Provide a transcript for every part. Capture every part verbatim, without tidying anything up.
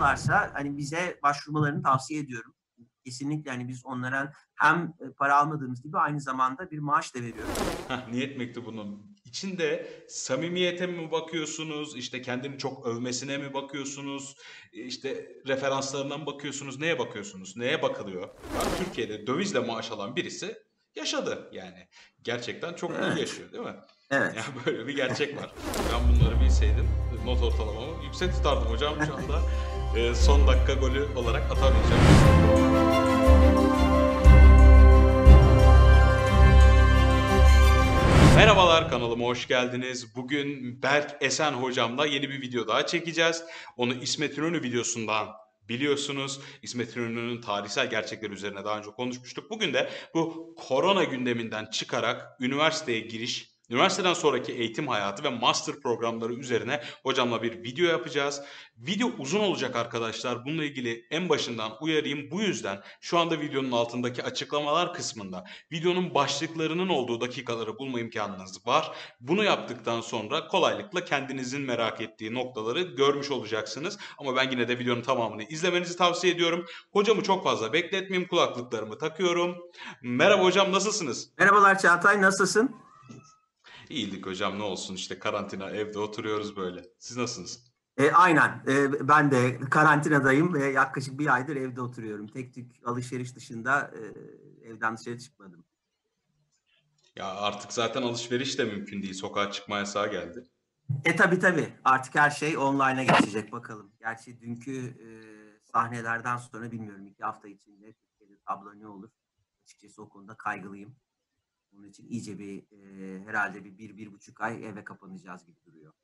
istiyorlarsa hani bize başvurmalarını tavsiye ediyorum. Kesinlikle hani biz onlara hem para almadığımız gibi aynı zamanda bir maaş da veriyoruz. Heh, niyet mektubunun içinde samimiyete mi bakıyorsunuz, işte kendini çok övmesine mi bakıyorsunuz, işte referanslarına mı bakıyorsunuz, neye bakıyorsunuz, neye bakılıyor? Bak, Türkiye'de dövizle maaş alan birisi yaşadı yani. Gerçekten çok iyi Evet, yaşıyor, değil mi? Ya evet. böyle bir gerçek var. Ben bunları bilseydim not ortalamamı yüksek tutardım hocam şu anda. e, son dakika golü olarak atamayacağım. Merhabalar, kanalıma hoş geldiniz. Bugün Berk Esen hocamla yeni bir video daha çekeceğiz. Onu İsmet İnönü videosundan biliyorsunuz. İsmet İnönü'nün tarihsel gerçekleri üzerine daha önce konuşmuştuk. Bugün de bu korona gündeminden çıkarak üniversiteye giriş, üniversiteden sonraki eğitim hayatı ve master programları üzerine hocamla bir video yapacağız. Video uzun olacak arkadaşlar. Bununla ilgili en başından uyarayım. Bu yüzden şu anda videonun altındaki açıklamalar kısmında videonun başlıklarının olduğu dakikaları bulma imkanınız var. Bunu yaptıktan sonra kolaylıkla kendinizin merak ettiği noktaları görmüş olacaksınız. Ama ben yine de videonun tamamını izlemenizi tavsiye ediyorum. Hocamı çok fazla bekletmeyeyim. Kulaklıklarımı takıyorum. Merhaba hocam, nasılsınız? Merhabalar Çağatay, nasılsın? İyilik hocam, ne olsun işte, karantina, evde oturuyoruz böyle. Siz nasılsınız? E, aynen. E, ben de karantinadayım ve yaklaşık bir aydır evde oturuyorum. Tek tük alışveriş dışında e, evden dışarı çıkmadım. Ya artık zaten alışveriş de mümkün değil. Sokağa çıkma yasağı geldi. E tabii tabii. Artık her şey online'a geçecek bakalım. Gerçi dünkü e, sahnelerden sonra bilmiyorum iki hafta içinde Türkiye'de tablo ne olur. Açıkçası o konuda kaygılıyım. Bunun için iyice bir e, herhalde bir, bir, bir buçuk ay eve kapanacağız gibi duruyor.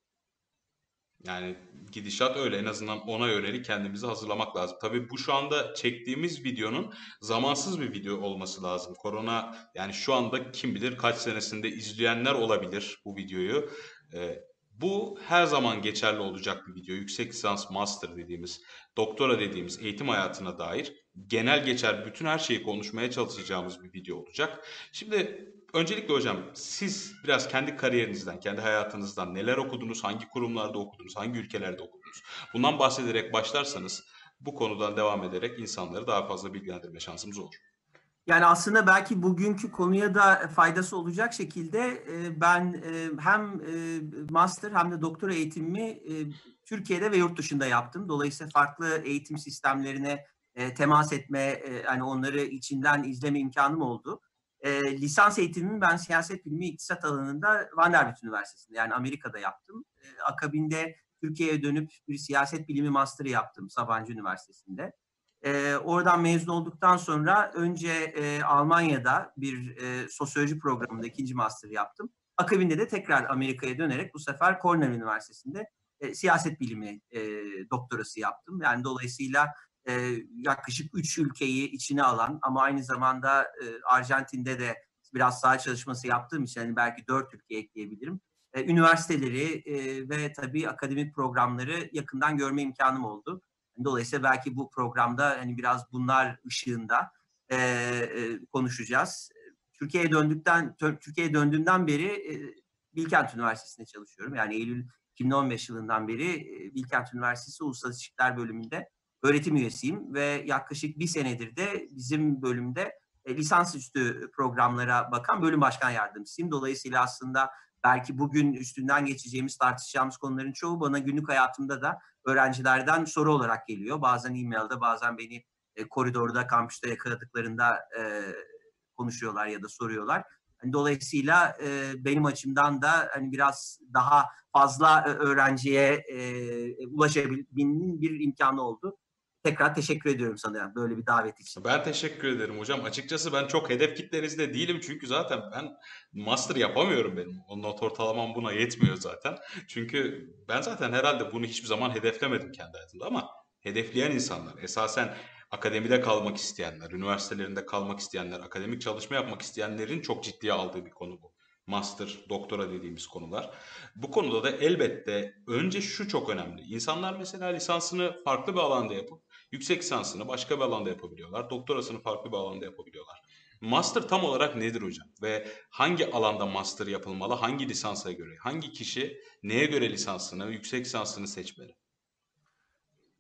Yani gidişat öyle. En azından ona yönelik kendimizi hazırlamak lazım. Tabii bu şu anda çektiğimiz videonun zamansız bir video olması lazım. Korona, yani şu anda kim bilir kaç senesinde izleyenler olabilir bu videoyu. Ee, Bu her zaman geçerli olacak bir video. Yüksek lisans, master dediğimiz, doktora dediğimiz eğitim hayatına dair genel geçer bütün her şeyi konuşmaya çalışacağımız bir video olacak. Şimdi öncelikle hocam, siz biraz kendi kariyerinizden, kendi hayatınızdan neler okudunuz, hangi kurumlarda okudunuz, hangi ülkelerde okudunuz? Bundan bahsederek başlarsanız bu konudan devam ederek insanları daha fazla bilgilendirme şansımız olur. Yani aslında belki bugünkü konuya da faydası olacak şekilde e, ben e, hem e, master hem de doktora eğitimimi e, Türkiye'de ve yurt dışında yaptım. Dolayısıyla farklı eğitim sistemlerine e, temas etme, e, hani onları içinden izleme imkanım oldu. E, lisans eğitimimi ben siyaset bilimi iktisat alanında Vanderbilt Üniversitesi'nde, yani Amerika'da yaptım. E, akabinde Türkiye'ye dönüp bir siyaset bilimi master'ı yaptım Sabancı Üniversitesi'nde. E, oradan mezun olduktan sonra önce e, Almanya'da bir e, sosyoloji programında ikinci master yaptım. Akabinde de tekrar Amerika'ya dönerek bu sefer Cornell Üniversitesi'nde e, siyaset bilimi e, doktorası yaptım. Yani dolayısıyla e, yaklaşık üç ülkeyi içine alan ama aynı zamanda e, Arjantin'de de biraz saha çalışması yaptığım için hani belki dört ülke ekleyebilirim. E, üniversiteleri e, ve tabii akademik programları yakından görme imkanım oldu. Dolayısıyla belki bu programda hani biraz bunlar ışığında e, e, konuşacağız. Türkiye'ye döndükten Türkiye'ye döndüğümden beri e, Bilkent Üniversitesi'nde çalışıyorum. Yani Eylül iki bin on beş yılından beri e, Bilkent Üniversitesi Uluslararası İlişkiler Bölümünde öğretim üyesiyim ve yaklaşık bir senedir de bizim bölümde e, lisansüstü programlara bakan bölüm başkan yardımcısıyım. Dolayısıyla aslında belki bugün üstünden geçeceğimiz, tartışacağımız konuların çoğu bana günlük hayatımda da öğrencilerden soru olarak geliyor. Bazen e-mailde, bazen beni e, koridorda, kampüste yakaladıklarında e, konuşuyorlar ya da soruyorlar. Hani dolayısıyla e, benim açımdan da hani biraz daha fazla öğrenciye e, ulaşabilmenin bir imkanı oldu. Tekrar teşekkür ediyorum sana böyle bir davet için. Ben teşekkür ederim hocam. Açıkçası ben çok hedef kitlenizde değilim çünkü zaten ben master yapamıyorum benim. O not ortalamam buna yetmiyor zaten. Çünkü ben zaten herhalde bunu hiçbir zaman hedeflemedim kendi hayatımda, ama hedefleyen insanlar, esasen akademide kalmak isteyenler, üniversitelerinde kalmak isteyenler, akademik çalışma yapmak isteyenlerin çok ciddiye aldığı bir konu bu. Master, doktora dediğimiz konular. Bu konuda da elbette önce şu çok önemli. İnsanlar mesela lisansını farklı bir alanda yapıp yüksek lisansını başka bir alanda yapabiliyorlar. Doktorasını farklı bir alanda yapabiliyorlar. Master tam olarak nedir hocam? Ve hangi alanda master yapılmalı? Hangi lisansa göre? Hangi kişi neye göre lisansını, yüksek lisansını seçmeli?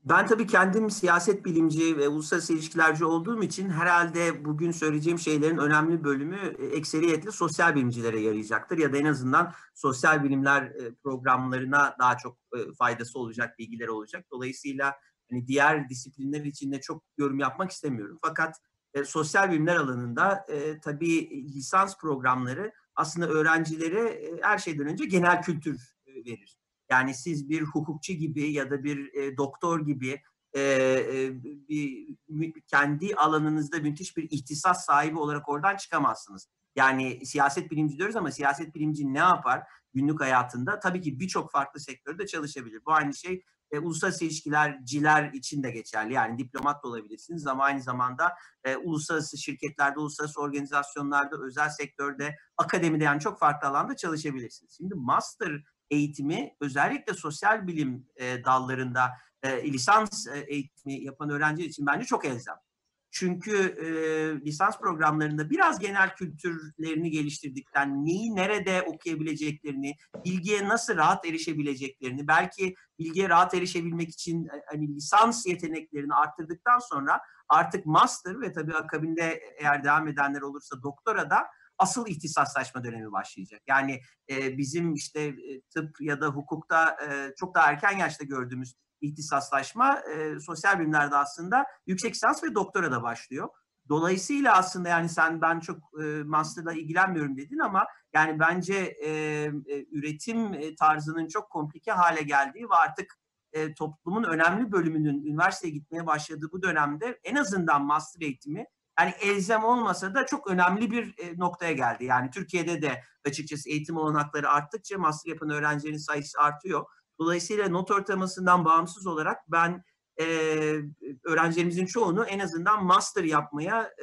Ben tabii kendim siyaset bilimci ve uluslararası ilişkilerci olduğum için herhalde bugün söyleyeceğim şeylerin önemli bölümü e, ekseriyetle sosyal bilimcilere yarayacaktır. Ya da en azından sosyal bilimler e, programlarına daha çok e, faydası olacak, bilgiler olacak. Dolayısıyla hani diğer disiplinler için de çok yorum yapmak istemiyorum. Fakat e, sosyal bilimler alanında e, tabii lisans programları aslında öğrencilere e, her şeyden önce genel kültür e, verir. Yani siz bir hukukçu gibi ya da bir e, doktor gibi e, e, bir, kendi alanınızda müthiş bir ihtisas sahibi olarak oradan çıkamazsınız. Yani siyaset bilimci diyoruz ama siyaset bilimci ne yapar günlük hayatında? Tabii ki birçok farklı sektörde çalışabilir. Bu aynı şey e, uluslararası ilişkilerciler için de geçerli. Yani diplomat da olabilirsiniz ama aynı zamanda e, uluslararası şirketlerde, uluslararası organizasyonlarda, özel sektörde, akademide yani çok farklı alanda çalışabilirsiniz. Şimdi master eğitimi özellikle sosyal bilim e, dallarında e, lisans e, eğitimi yapan öğrenciler için bence çok elzem. Çünkü e, lisans programlarında biraz genel kültürlerini geliştirdikten, neyi nerede okuyabileceklerini, bilgiye nasıl rahat erişebileceklerini, belki bilgiye rahat erişebilmek için hani lisans yeteneklerini arttırdıktan sonra artık master ve tabii akabinde eğer devam edenler olursa doktora da asıl ihtisaslaşma dönemi başlayacak. Yani e, bizim işte e, tıp ya da hukukta e, çok daha erken yaşta gördüğümüz ihtisaslaşma e, sosyal bilimlerde aslında yüksek lisans ve doktora da başlıyor. Dolayısıyla aslında yani sen ben çok e, master'la ilgilenmiyorum dedin ama yani bence e, e, üretim tarzının çok komplike hale geldiği ve artık e, toplumun önemli bölümünün üniversiteye gitmeye başladığı bu dönemde en azından master eğitimi yani elzem olmasa da çok önemli bir e, noktaya geldi. Yani Türkiye'de de açıkçası eğitim olanakları arttıkça master yapan öğrencilerin sayısı artıyor. Dolayısıyla not ortalamasından bağımsız olarak ben e, öğrencilerimizin çoğunu en azından master yapmaya e,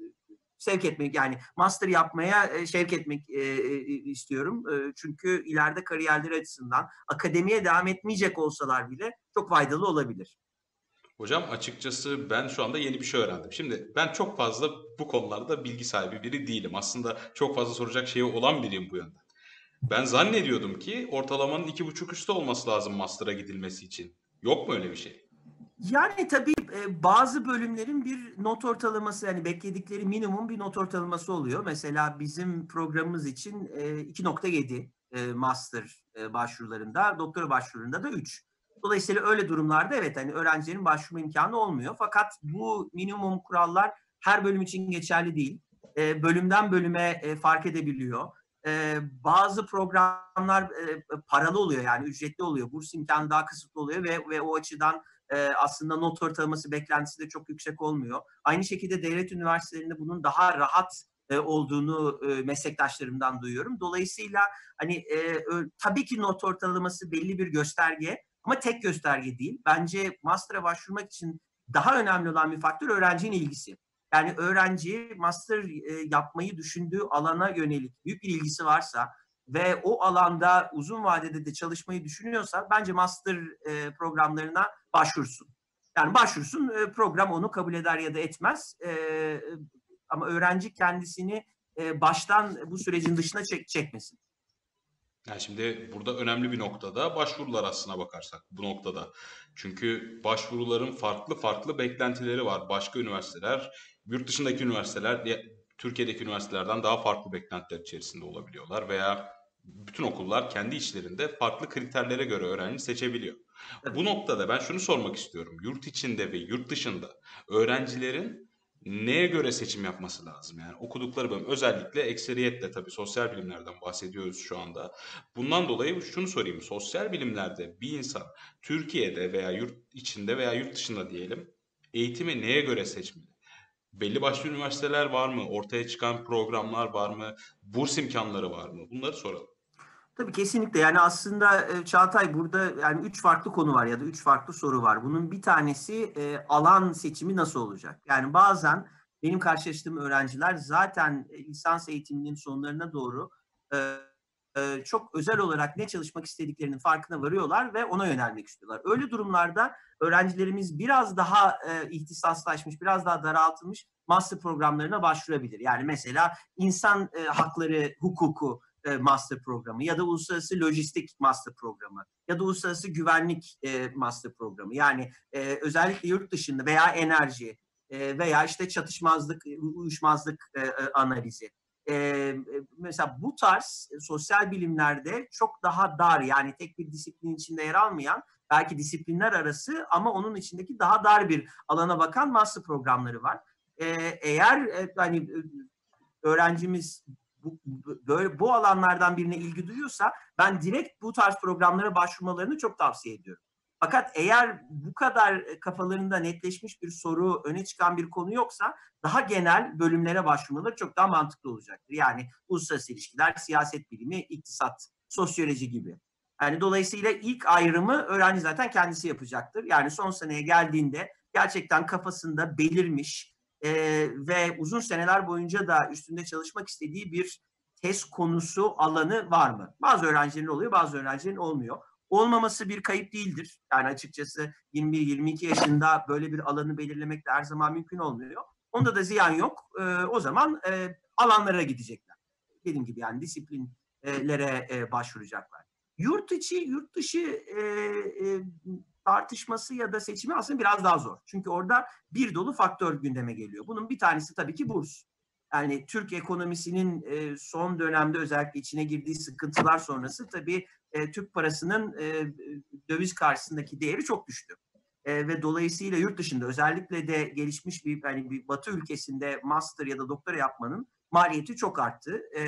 sevk etmek yani master yapmaya e, sevk etmek e, e, istiyorum. E, çünkü ileride kariyerleri açısından akademiye devam etmeyecek olsalar bile çok faydalı olabilir. Hocam açıkçası ben şu anda yeni bir şey öğrendim. Şimdi ben çok fazla bu konularda bilgi sahibi biri değilim. Aslında çok fazla soracak şeyi olan biriyim bu yönden. Ben zannediyordum ki ortalamanın iki buçuk üstü olması lazım master'a gidilmesi için. Yok mu öyle bir şey? Yani tabii e, bazı bölümlerin bir not ortalaması yani bekledikleri minimum bir not ortalaması oluyor. Mesela bizim programımız için e, iki nokta yedi e, master e, başvurularında, doktora başvurularında da üç. Dolayısıyla öyle durumlarda evet hani öğrencilerin başvurma imkanı olmuyor. Fakat bu minimum kurallar her bölüm için geçerli değil. E, bölümden bölüme e, fark edebiliyor. E, bazı programlar e, paralı oluyor yani ücretli oluyor. Burs imkanı daha kısıtlı oluyor ve, ve o açıdan e, aslında not ortalaması beklentisi de çok yüksek olmuyor. Aynı şekilde devlet üniversitelerinde bunun daha rahat e, olduğunu e, meslektaşlarımdan duyuyorum. Dolayısıyla hani e, tabii ki not ortalaması belli bir gösterge ama tek gösterge değil. Bence master'a başvurmak için daha önemli olan bir faktör öğrencinin ilgisi. Yani öğrenci master e, yapmayı düşündüğü alana yönelik büyük bir ilgisi varsa ve o alanda uzun vadede de çalışmayı düşünüyorsa bence master e, programlarına başvursun. Yani başvursun e, program onu kabul eder ya da etmez. E, ama öğrenci kendisini e, baştan bu sürecin dışına çek, çekmesin. Yani şimdi burada önemli bir noktada başvurular aslına bakarsak bu noktada. Çünkü başvuruların farklı farklı beklentileri var. Başka üniversiteler, yurt dışındaki üniversiteler, Türkiye'deki üniversitelerden daha farklı beklentiler içerisinde olabiliyorlar veya bütün okullar kendi içlerinde farklı kriterlere göre öğrenci seçebiliyor. Tabii. Bu noktada ben şunu sormak istiyorum. Yurt içinde ve yurt dışında öğrencilerin neye göre seçim yapması lazım? Yani okudukları bölüm özellikle ekseriyetle tabii sosyal bilimlerden bahsediyoruz şu anda. Bundan dolayı şunu sorayım. Sosyal bilimlerde bir insan Türkiye'de veya yurt içinde veya yurt dışında diyelim eğitimi neye göre seçmeli? Belli başlı üniversiteler var mı? Ortaya çıkan programlar var mı? Burs imkanları var mı? Bunları soralım. Tabii kesinlikle yani aslında e, Çağatay burada yani üç farklı konu var ya da üç farklı soru var. Bunun bir tanesi e, alan seçimi nasıl olacak? Yani bazen benim karşılaştığım öğrenciler zaten e, lisans eğitiminin sonlarına doğru e, e, çok özel olarak ne çalışmak istediklerinin farkına varıyorlar ve ona yönelmek istiyorlar. Öyle durumlarda öğrencilerimiz biraz daha e, ihtisaslaşmış, biraz daha daraltılmış master programlarına başvurabilir. Yani mesela insan e, hakları hukuku e, master programı ya da uluslararası lojistik master programı ya da uluslararası güvenlik e, master programı. Yani e, özellikle yurt dışında veya enerji e, veya işte çatışmazlık, uyuşmazlık e, e, analizi. E, mesela bu tarz sosyal bilimlerde çok daha dar, yani tek bir disiplin içinde yer almayan, belki disiplinler arası ama onun içindeki daha dar bir alana bakan master programları var. E, eğer e, hani öğrencimiz bu, böyle bu alanlardan birine ilgi duyuyorsa ben direkt bu tarz programlara başvurmalarını çok tavsiye ediyorum. Fakat eğer bu kadar kafalarında netleşmiş bir soru, öne çıkan bir konu yoksa daha genel bölümlere başvurmaları çok daha mantıklı olacaktır. Yani uluslararası ilişkiler, siyaset bilimi, iktisat, sosyoloji gibi. Yani dolayısıyla ilk ayrımı öğrenci zaten kendisi yapacaktır. Yani son seneye geldiğinde gerçekten kafasında belirmiş, e, ve uzun seneler boyunca da üstünde çalışmak istediği bir tez konusu, alanı var mı? Bazı öğrencilerin oluyor, bazı öğrencilerin olmuyor. Olmaması bir kayıp değildir. Yani açıkçası yirmi bir yirmi iki yaşında böyle bir alanı belirlemek de her zaman mümkün olmuyor. Onda da ziyan yok. E, o zaman e, alanlara gidecekler. Dediğim gibi yani disiplinlere e, başvuracaklar. Yurt içi, yurt dışı e, e, tartışması ya da seçimi aslında biraz daha zor. Çünkü orada bir dolu faktör gündeme geliyor. Bunun bir tanesi tabii ki burs. Yani Türk ekonomisinin e, son dönemde özellikle içine girdiği sıkıntılar sonrası tabii e, Türk parasının e, döviz karşısındaki değeri çok düştü. E, ve dolayısıyla yurt dışında özellikle de gelişmiş bir, yani bir Batı ülkesinde master ya da doktora yapmanın maliyeti çok arttı. E,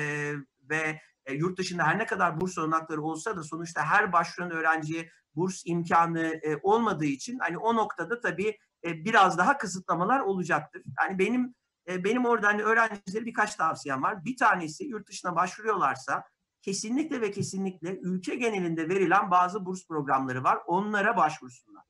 ve e, yurt dışında her ne kadar burs olanakları olsa da sonuçta her başvuran öğrenciye burs imkanı e, olmadığı için hani o noktada tabii e, biraz daha kısıtlamalar olacaktır. Yani benim e, benim orada hani öğrencilere birkaç tavsiyem var. Bir tanesi, yurt dışına başvuruyorlarsa kesinlikle ve kesinlikle ülke genelinde verilen bazı burs programları var. Onlara başvursunlar.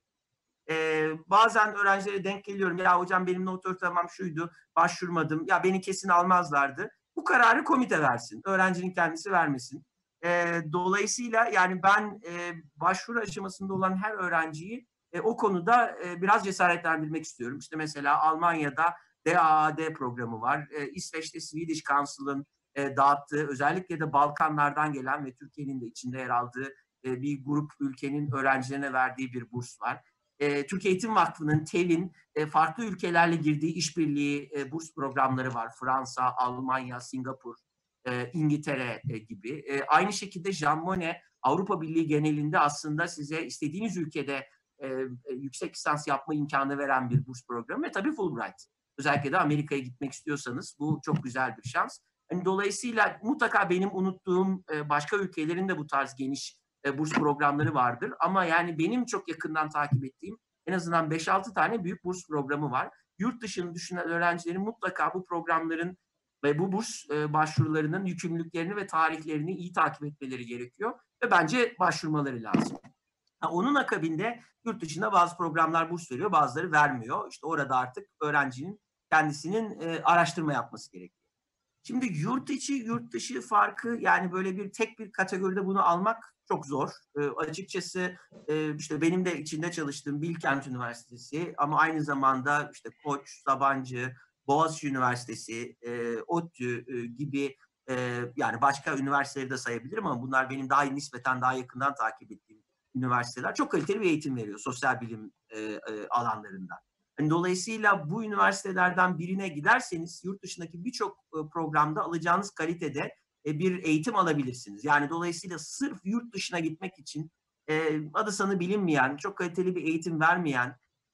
Ee, bazen öğrencilere denk geliyorum. Ya hocam benim not ortalamam şuydu, başvurmadım. Ya beni kesin almazlardı. Bu kararı komite versin. Öğrencinin kendisi vermesin. Ee, dolayısıyla yani ben e, başvuru aşamasında olan her öğrenciyi e, o konuda e, biraz cesaretlendirmek istiyorum. İşte mesela Almanya'da D A A D programı var. E, İsveç'te Swedish Council'ın e, dağıttığı, özellikle de Balkanlardan gelen ve Türkiye'nin de içinde yer aldığı e, bir grup ülkenin öğrencilerine verdiği bir burs var. E, Türk Eğitim Vakfı'nın, T E V'in e, farklı ülkelerle girdiği işbirliği e, burs programları var. Fransa, Almanya, Singapur, e, İngiltere e, gibi. E, aynı şekilde Jean Monnet Avrupa Birliği genelinde aslında size istediğiniz ülkede e, yüksek lisans yapma imkanı veren bir burs programı ve tabii Fulbright. Özellikle de Amerika'ya gitmek istiyorsanız bu çok güzel bir şans. Yani dolayısıyla mutlaka benim unuttuğum e, başka ülkelerin de bu tarz geniş e, burs programları vardır. Ama yani benim çok yakından takip ettiğim en azından beş altı tane büyük burs programı var. Yurt dışını düşünen öğrencilerin mutlaka bu programların ve bu burs e, başvurularının yükümlülüklerini ve tarihlerini iyi takip etmeleri gerekiyor. Ve bence başvurmaları lazım. Ha, onun akabinde yurt dışında bazı programlar burs veriyor, bazıları vermiyor. İşte orada artık öğrencinin kendisinin e, araştırma yapması gerekiyor. Şimdi yurt içi, yurt dışı farkı, yani böyle bir tek bir kategoride bunu almak çok zor. E, açıkçası e, işte benim de içinde çalıştığım Bilkent Üniversitesi ama aynı zamanda işte Koç, Sabancı, Boğaziçi Üniversitesi, e, ODTÜ e, gibi e, yani başka üniversiteleri de sayabilirim ama bunlar benim daha nispeten daha yakından takip ettiğim üniversiteler. Çok kaliteli bir eğitim veriyor sosyal bilim e, e, alanlarında. Yani dolayısıyla bu üniversitelerden birine giderseniz yurt dışındaki birçok programda alacağınız kalitede bir eğitim alabilirsiniz. Yani dolayısıyla sırf yurt dışına gitmek için adı sanı bilinmeyen, çok kaliteli bir eğitim vermeyen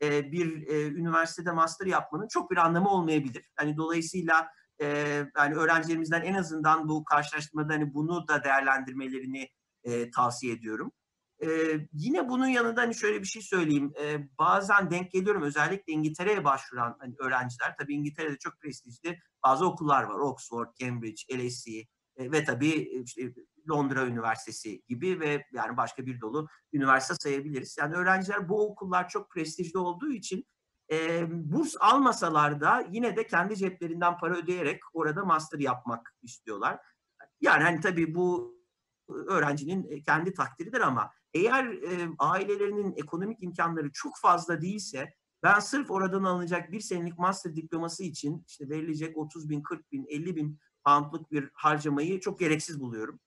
bir üniversitede master yapmanın çok bir anlamı olmayabilir. Yani dolayısıyla yani öğrencilerimizden en azından bu karşılaştırmada hani bunu da değerlendirmelerini tavsiye ediyorum. Ee, yine bunun yanında hani şöyle bir şey söyleyeyim. Ee, bazen denk geliyorum özellikle İngiltere'ye başvuran hani öğrenciler. Tabii İngiltere'de çok prestijli bazı okullar var. Oxford, Cambridge, L S E e, ve tabii işte Londra Üniversitesi gibi ve yani başka bir dolu üniversite sayabiliriz. Yani öğrenciler bu okullar çok prestijli olduğu için e, burs almasalar da yine de kendi ceplerinden para ödeyerek orada master yapmak istiyorlar. Yani hani tabii bu öğrencinin kendi takdiridir ama eğer e, ailelerinin ekonomik imkanları çok fazla değilse ben sırf oradan alınacak bir senelik master diploması için işte verilecek otuz bin, kırk bin, elli bin poundluk bir harcamayı çok gereksiz buluyorum.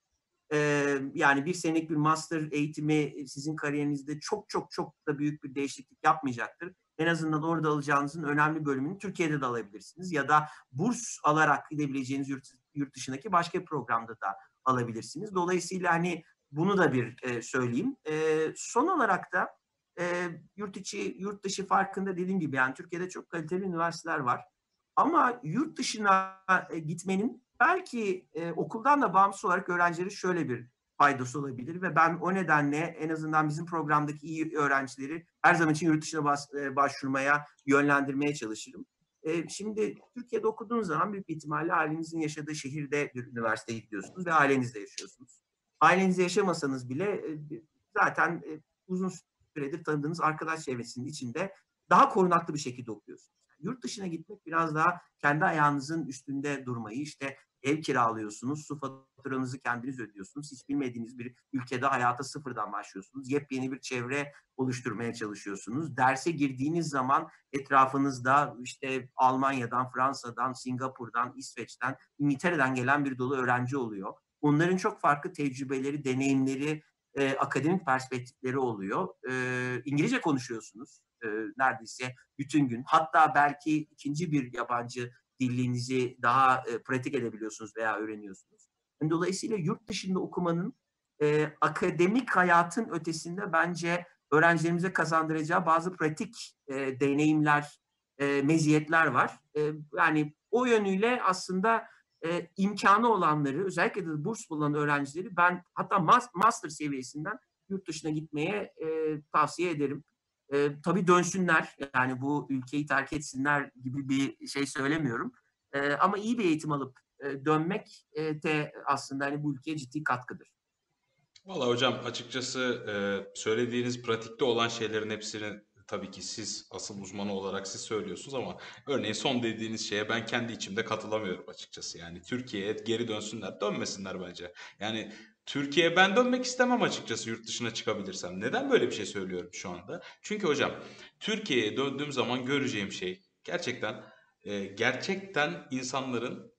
Ee, yani bir senelik bir master eğitimi sizin kariyerinizde çok çok çok da büyük bir değişiklik yapmayacaktır. En azından orada alacağınızın önemli bölümünü Türkiye'de de alabilirsiniz. Ya da burs alarak gidebileceğiniz yurt, yurt dışındaki başka bir programda da alabilirsiniz. Dolayısıyla hani bunu da bir e, söyleyeyim. E, son olarak da e, yurt içi, yurt dışı farkında dediğim gibi yani Türkiye'de çok kaliteli üniversiteler var. Ama yurt dışına e, gitmenin belki e, okuldan da bağımsız olarak öğrencilere şöyle bir faydası olabilir ve ben o nedenle en azından bizim programdaki iyi öğrencileri her zaman için yurt dışına bas, e, başvurmaya, yönlendirmeye çalışırım. E, şimdi Türkiye'de okuduğunuz zaman büyük bir ihtimalle ailenizin yaşadığı şehirde bir üniversiteye gidiyorsunuz ve ailenizle yaşıyorsunuz. Ailenizle yaşamasanız bile e, zaten e, uzun süredir tanıdığınız arkadaş çevresinin içinde daha korunaklı bir şekilde okuyorsunuz. Yurt dışına gitmek biraz daha kendi ayağınızın üstünde durmayı, işte ev kiralıyorsunuz, su faturanızı kendiniz ödüyorsunuz. Hiç bilmediğiniz bir ülkede hayata sıfırdan başlıyorsunuz. Yepyeni bir çevre oluşturmaya çalışıyorsunuz. Derse girdiğiniz zaman etrafınızda işte Almanya'dan, Fransa'dan, Singapur'dan, İsveç'ten, İngiltere'den gelen bir dolu öğrenci oluyor. Onların çok farklı tecrübeleri, deneyimleri, e, akademik perspektifleri oluyor. E, İngilizce konuşuyorsunuz e, neredeyse bütün gün. Hatta belki ikinci bir yabancı dilinizi daha e, pratik edebiliyorsunuz veya öğreniyorsunuz. Yani dolayısıyla yurt dışında okumanın e, akademik hayatın ötesinde bence öğrencilerimize kazandıracağı bazı pratik e, deneyimler, e, meziyetler var. E, yani o yönüyle aslında e, imkanı olanları, özellikle de burs bulan öğrencileri ben hatta master seviyesinden yurt dışına gitmeye e, tavsiye ederim. E, tabii dönsünler, yani bu ülkeyi terk etsinler gibi bir şey söylemiyorum. E, ama iyi bir eğitim alıp e, dönmek e, de aslında hani bu ülkeye ciddi katkıdır. Valla hocam açıkçası e, söylediğiniz pratikte olan şeylerin hepsini tabii ki siz asıl uzmanı olarak siz söylüyorsunuz ama örneğin son dediğiniz şeye ben kendi içimde katılamıyorum açıkçası. Yani Türkiye'ye geri dönsünler, dönmesinler bence. Yani Türkiye'ye ben dönmek istemem açıkçası yurt dışına çıkabilirsem. Neden böyle bir şey söylüyorum şu anda? Çünkü hocam Türkiye'ye döndüğüm zaman göreceğim şey gerçekten e, gerçekten insanların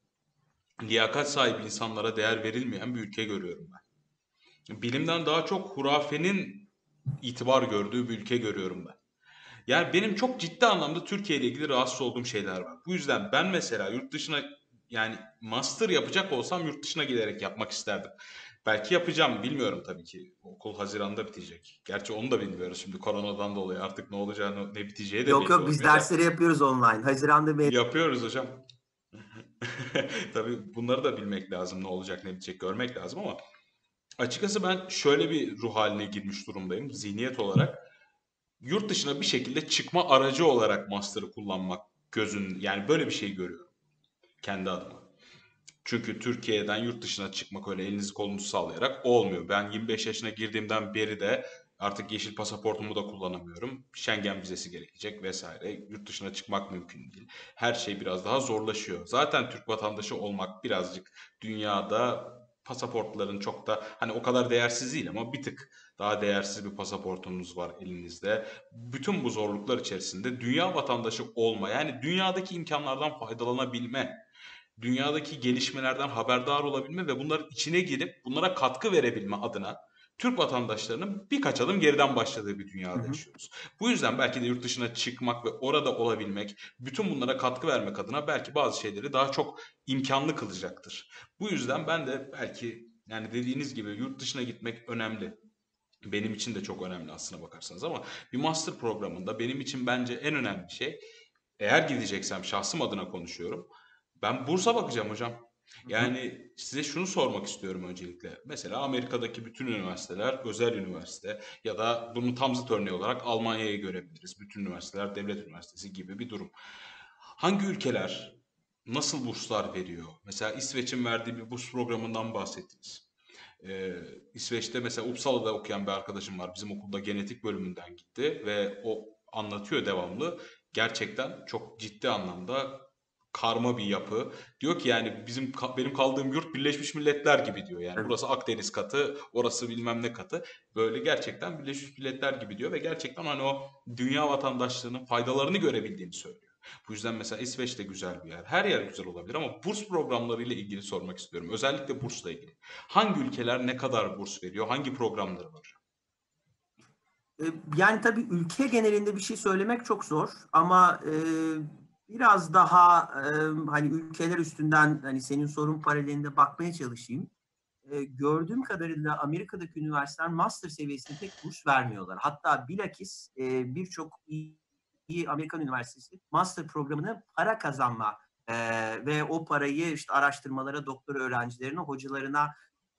liyakat sahibi insanlara değer verilmeyen bir ülke görüyorum ben. Bilimden daha çok hurafenin itibar gördüğü bir ülke görüyorum ben. Yani benim çok ciddi anlamda Türkiye ile ilgili rahatsız olduğum şeyler var. Bu yüzden ben mesela yurt dışına yani master yapacak olsam yurt dışına giderek yapmak isterdim. Belki yapacağım bilmiyorum tabii ki. Okul Haziran'da bitecek. Gerçi onu da bilmiyoruz şimdi koronadan dolayı artık ne olacağını ne biteceği de Yok belli yok, biz olmuyor da. dersleri yapıyoruz online. Haziran'da bir Yapıyoruz hocam. Tabii bunları da bilmek lazım. Ne olacak ne bitecek görmek lazım ama açıkçası ben şöyle bir ruh haline girmiş durumdayım zihniyet olarak. Yurt dışına bir şekilde çıkma aracı olarak master'ı kullanmak gözün yani böyle bir şey görüyorum kendi adıma. Çünkü Türkiye'den yurt dışına çıkmak öyle elinizi kolunuzu sallayarak olmuyor. Ben yirmi beş yaşına girdiğimden beri de artık yeşil pasaportumu da kullanamıyorum. Schengen vizesi gerekecek vesaire. Yurt dışına çıkmak mümkün değil. Her şey biraz daha zorlaşıyor. Zaten Türk vatandaşı olmak birazcık dünyada pasaportların çok da hani o kadar değersiz değil ama bir tık daha değersiz bir pasaportunuz var elinizde. Bütün bu zorluklar içerisinde dünya vatandaşı olma yani dünyadaki imkanlardan faydalanabilme, dünyadaki gelişmelerden haberdar olabilme ve bunların içine girip bunlara katkı verebilme adına Türk vatandaşlarının birkaç adım geriden başladığı bir Hı dünyada hı. yaşıyoruz. Bu yüzden belki de yurt dışına çıkmak ve orada olabilmek, bütün bunlara katkı vermek adına belki bazı şeyleri daha çok imkanlı kılacaktır. Bu yüzden ben de belki yani dediğiniz gibi yurt dışına gitmek önemli. Benim için de çok önemli aslına bakarsanız ama bir master programında benim için bence en önemli şey eğer gideceksem şahsım adına konuşuyorum. Ben bursa bakacağım hocam. Hı hı. Yani size şunu sormak istiyorum öncelikle. Mesela Amerika'daki bütün üniversiteler özel üniversite ya da bunun tam zıt örneği olarak Almanya'yı görebiliriz. Bütün üniversiteler devlet üniversitesi gibi bir durum. Hangi ülkeler nasıl burslar veriyor? Mesela İsveç'in verdiği bir burs programından bahsettiniz. Ee, İsveç'te mesela Uppsala'da okuyan bir arkadaşım var. Bizim okulda genetik bölümünden gitti ve o anlatıyor devamlı. Gerçekten çok ciddi anlamda karma bir yapı. Diyor ki yani bizim benim kaldığım yurt Birleşmiş Milletler gibi diyor. Yani Tabii. burası Akdeniz katı, orası bilmem ne katı. Böyle gerçekten Birleşmiş Milletler gibi diyor ve gerçekten hani o dünya vatandaşlığının faydalarını görebildiğini söylüyor. Bu yüzden mesela İsveç de güzel bir yer. Her yer güzel olabilir ama burs programları ile ilgili sormak istiyorum. Özellikle bursla ilgili. Hangi ülkeler ne kadar burs veriyor? Hangi programları var? E, Yani tabii ülke genelinde bir şey söylemek çok zor ama e, biraz daha e, hani ülkeler üstünden hani senin sorun paralelinde bakmaya çalışayım. E, gördüğüm kadarıyla Amerika'daki üniversiteler master seviyesinde pek burs vermiyorlar. Hatta bilakis e, birçok iyi, iyi Amerikan üniversitesi master programını para kazanma e, ve o parayı işte araştırmalara, doktora öğrencilerine, hocalarına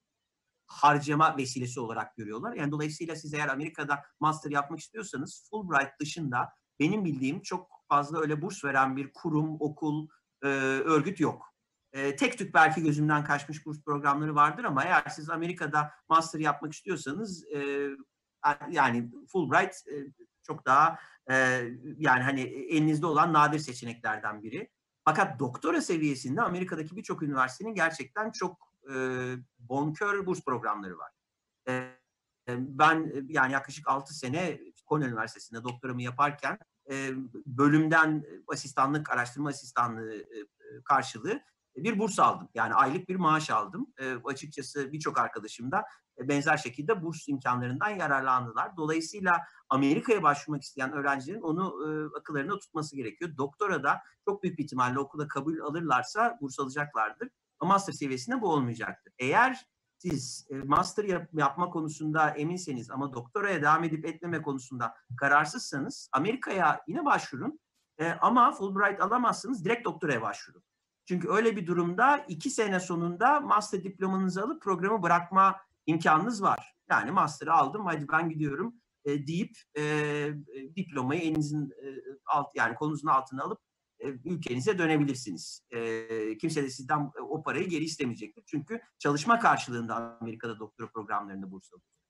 harcama vesilesi olarak görüyorlar. Yani dolayısıyla siz eğer Amerika'da master yapmak istiyorsanız Fulbright dışında benim bildiğim çok fazla öyle burs veren bir kurum, okul, e, örgüt yok. E, tek tük belki gözümden kaçmış burs programları vardır ama eğer siz Amerika'da master yapmak istiyorsanız e, yani Fulbright e, çok daha e, yani hani elinizde olan nadir seçeneklerden biri. Fakat doktora seviyesinde Amerika'daki birçok üniversitenin gerçekten çok e, bonkör burs programları var. E, ben yani yaklaşık altı sene Cornell Üniversitesi'nde doktoramı yaparken e, bölümden asistanlık, araştırma asistanlığı e, karşılığı bir burs aldım. Yani aylık bir maaş aldım. E, açıkçası birçok arkadaşım da benzer şekilde burs imkanlarından yararlandılar. Dolayısıyla Amerika'ya başvurmak isteyen öğrencilerin onu e, akıllarında tutması gerekiyor. Doktora da çok büyük bir ihtimalle okula kabul alırlarsa burs alacaklardır. Ama master seviyesinde bu olmayacaktır. Eğer siz e, master yap, yapma konusunda eminseniz ama doktoraya devam edip etmeme konusunda kararsızsanız Amerika'ya yine başvurun. E, ama Fulbright alamazsınız, direkt doktoraya başvurun. Çünkü öyle bir durumda iki sene sonunda master diplomanızı alıp programı bırakma imkanınız var. Yani master'ı aldım, hadi ben gidiyorum e, deyip e, diplomayı elinizin e, alt yani kolunuzun altına alıp e, ülkenize dönebilirsiniz. E, kimse de sizden o parayı geri istemeyecektir. Çünkü çalışma karşılığında Amerika'da doktora programlarında burs alıyorsunuz.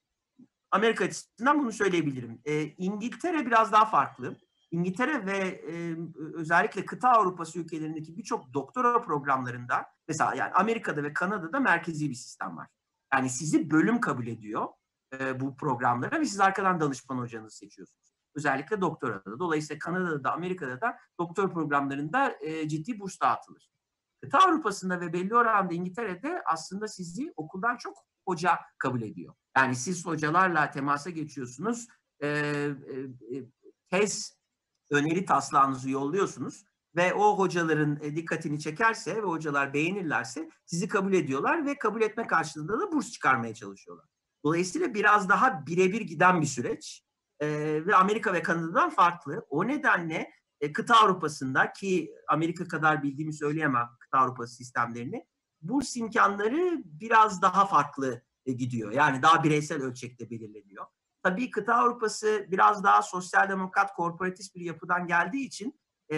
Amerika açısından bunu söyleyebilirim. E, İngiltere biraz daha farklı. İngiltere ve e, özellikle kıta Avrupası ülkelerindeki birçok doktora programlarında mesela yani Amerika'da ve Kanada'da merkezi bir sistem var. Yani sizi bölüm kabul ediyor e, bu programlara ve siz arkadan danışman hocanızı seçiyorsunuz. Özellikle doktorada. Dolayısıyla Kanada'da da Amerika'da da doktor programlarında e, ciddi burs dağıtılır. Kıta Avrupa'sında ve belli oranda İngiltere'de aslında sizi okuldan çok hoca kabul ediyor. Yani siz hocalarla temasa geçiyorsunuz, e, e, tez öneri taslağınızı yolluyorsunuz ve o hocaların e, dikkatini çekerse ve hocalar beğenirlerse sizi kabul ediyorlar ve kabul etme karşılığında da burs çıkarmaya çalışıyorlar. Dolayısıyla biraz daha birebir giden bir süreç e, ve Amerika ve Kanada'dan farklı. O nedenle e, kıta Avrupa'sında ki Amerika kadar bildiğimi söyleyemem kıta Avrupası sistemlerini, burs imkanları biraz daha farklı e, gidiyor. Yani daha bireysel ölçekte belirleniyor. Tabii kıta Avrupası biraz daha sosyal demokrat, korporatist bir yapıdan geldiği için e,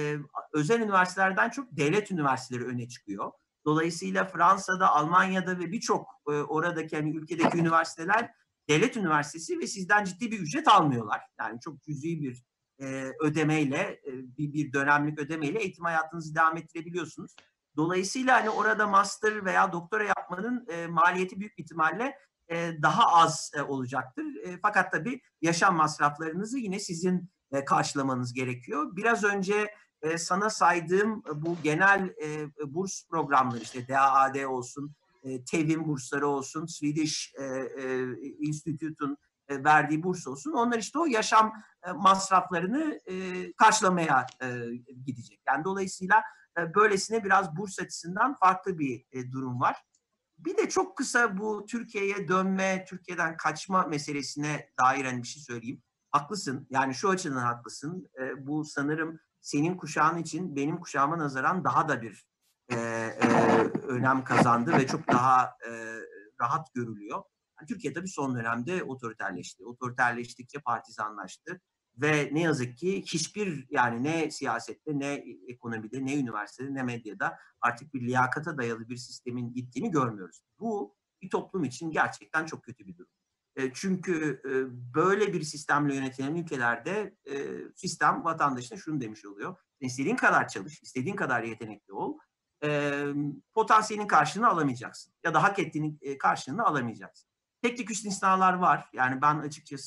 özel üniversitelerden çok devlet üniversiteleri öne çıkıyor. Dolayısıyla Fransa'da, Almanya'da ve birçok e, oradaki hani ülkedeki üniversiteler devlet üniversitesi ve sizden ciddi bir ücret almıyorlar. Yani çok cüzi bir e, ödemeyle, e, bir, bir dönemlik ödemeyle eğitim hayatınızı devam ettirebiliyorsunuz. Dolayısıyla hani orada master veya doktora yapmanın e, maliyeti büyük bir ihtimalle e, daha az e, olacaktır. E, fakat tabii yaşam masraflarınızı yine sizin e, karşılamanız gerekiyor. Biraz önce e, sana saydığım bu genel e, burs programları işte D A A D olsun, e, TEVİN bursları olsun, Swedish e, e, Institute'un e, verdiği burs olsun. Onlar işte o yaşam e, masraflarını e, karşılamaya e, gidecek. Yani dolayısıyla e, böylesine biraz burs açısından farklı bir e, durum var. Bir de çok kısa bu Türkiye'ye dönme, Türkiye'den kaçma meselesine dair hani bir şey söyleyeyim. Haklısın. Yani şu açıdan haklısın. E, bu sanırım senin kuşağın için benim kuşağıma nazaran daha da bir e, e, önem kazandı ve çok daha e, rahat görülüyor. Yani Türkiye tabii son dönemde otoriterleşti. Otoriterleştikçe partizanlaştı. Ve ne yazık ki hiçbir yani ne siyasette ne ekonomide ne üniversitede ne medyada artık bir liyakata dayalı bir sistemin gittiğini görmüyoruz. Bu bir toplum için gerçekten çok kötü bir durum. E, çünkü e, böyle bir sistemle yönetilen ülkelerde e, sistem vatandaşına şunu demiş oluyor. İstediğin kadar çalış, istediğin kadar yetenekli ol. E, potansiyelin karşılığını alamayacaksın. Ya da hak ettiğinin e, karşılığını alamayacaksın. Tek tük istisnalar var. Yani ben açıkçası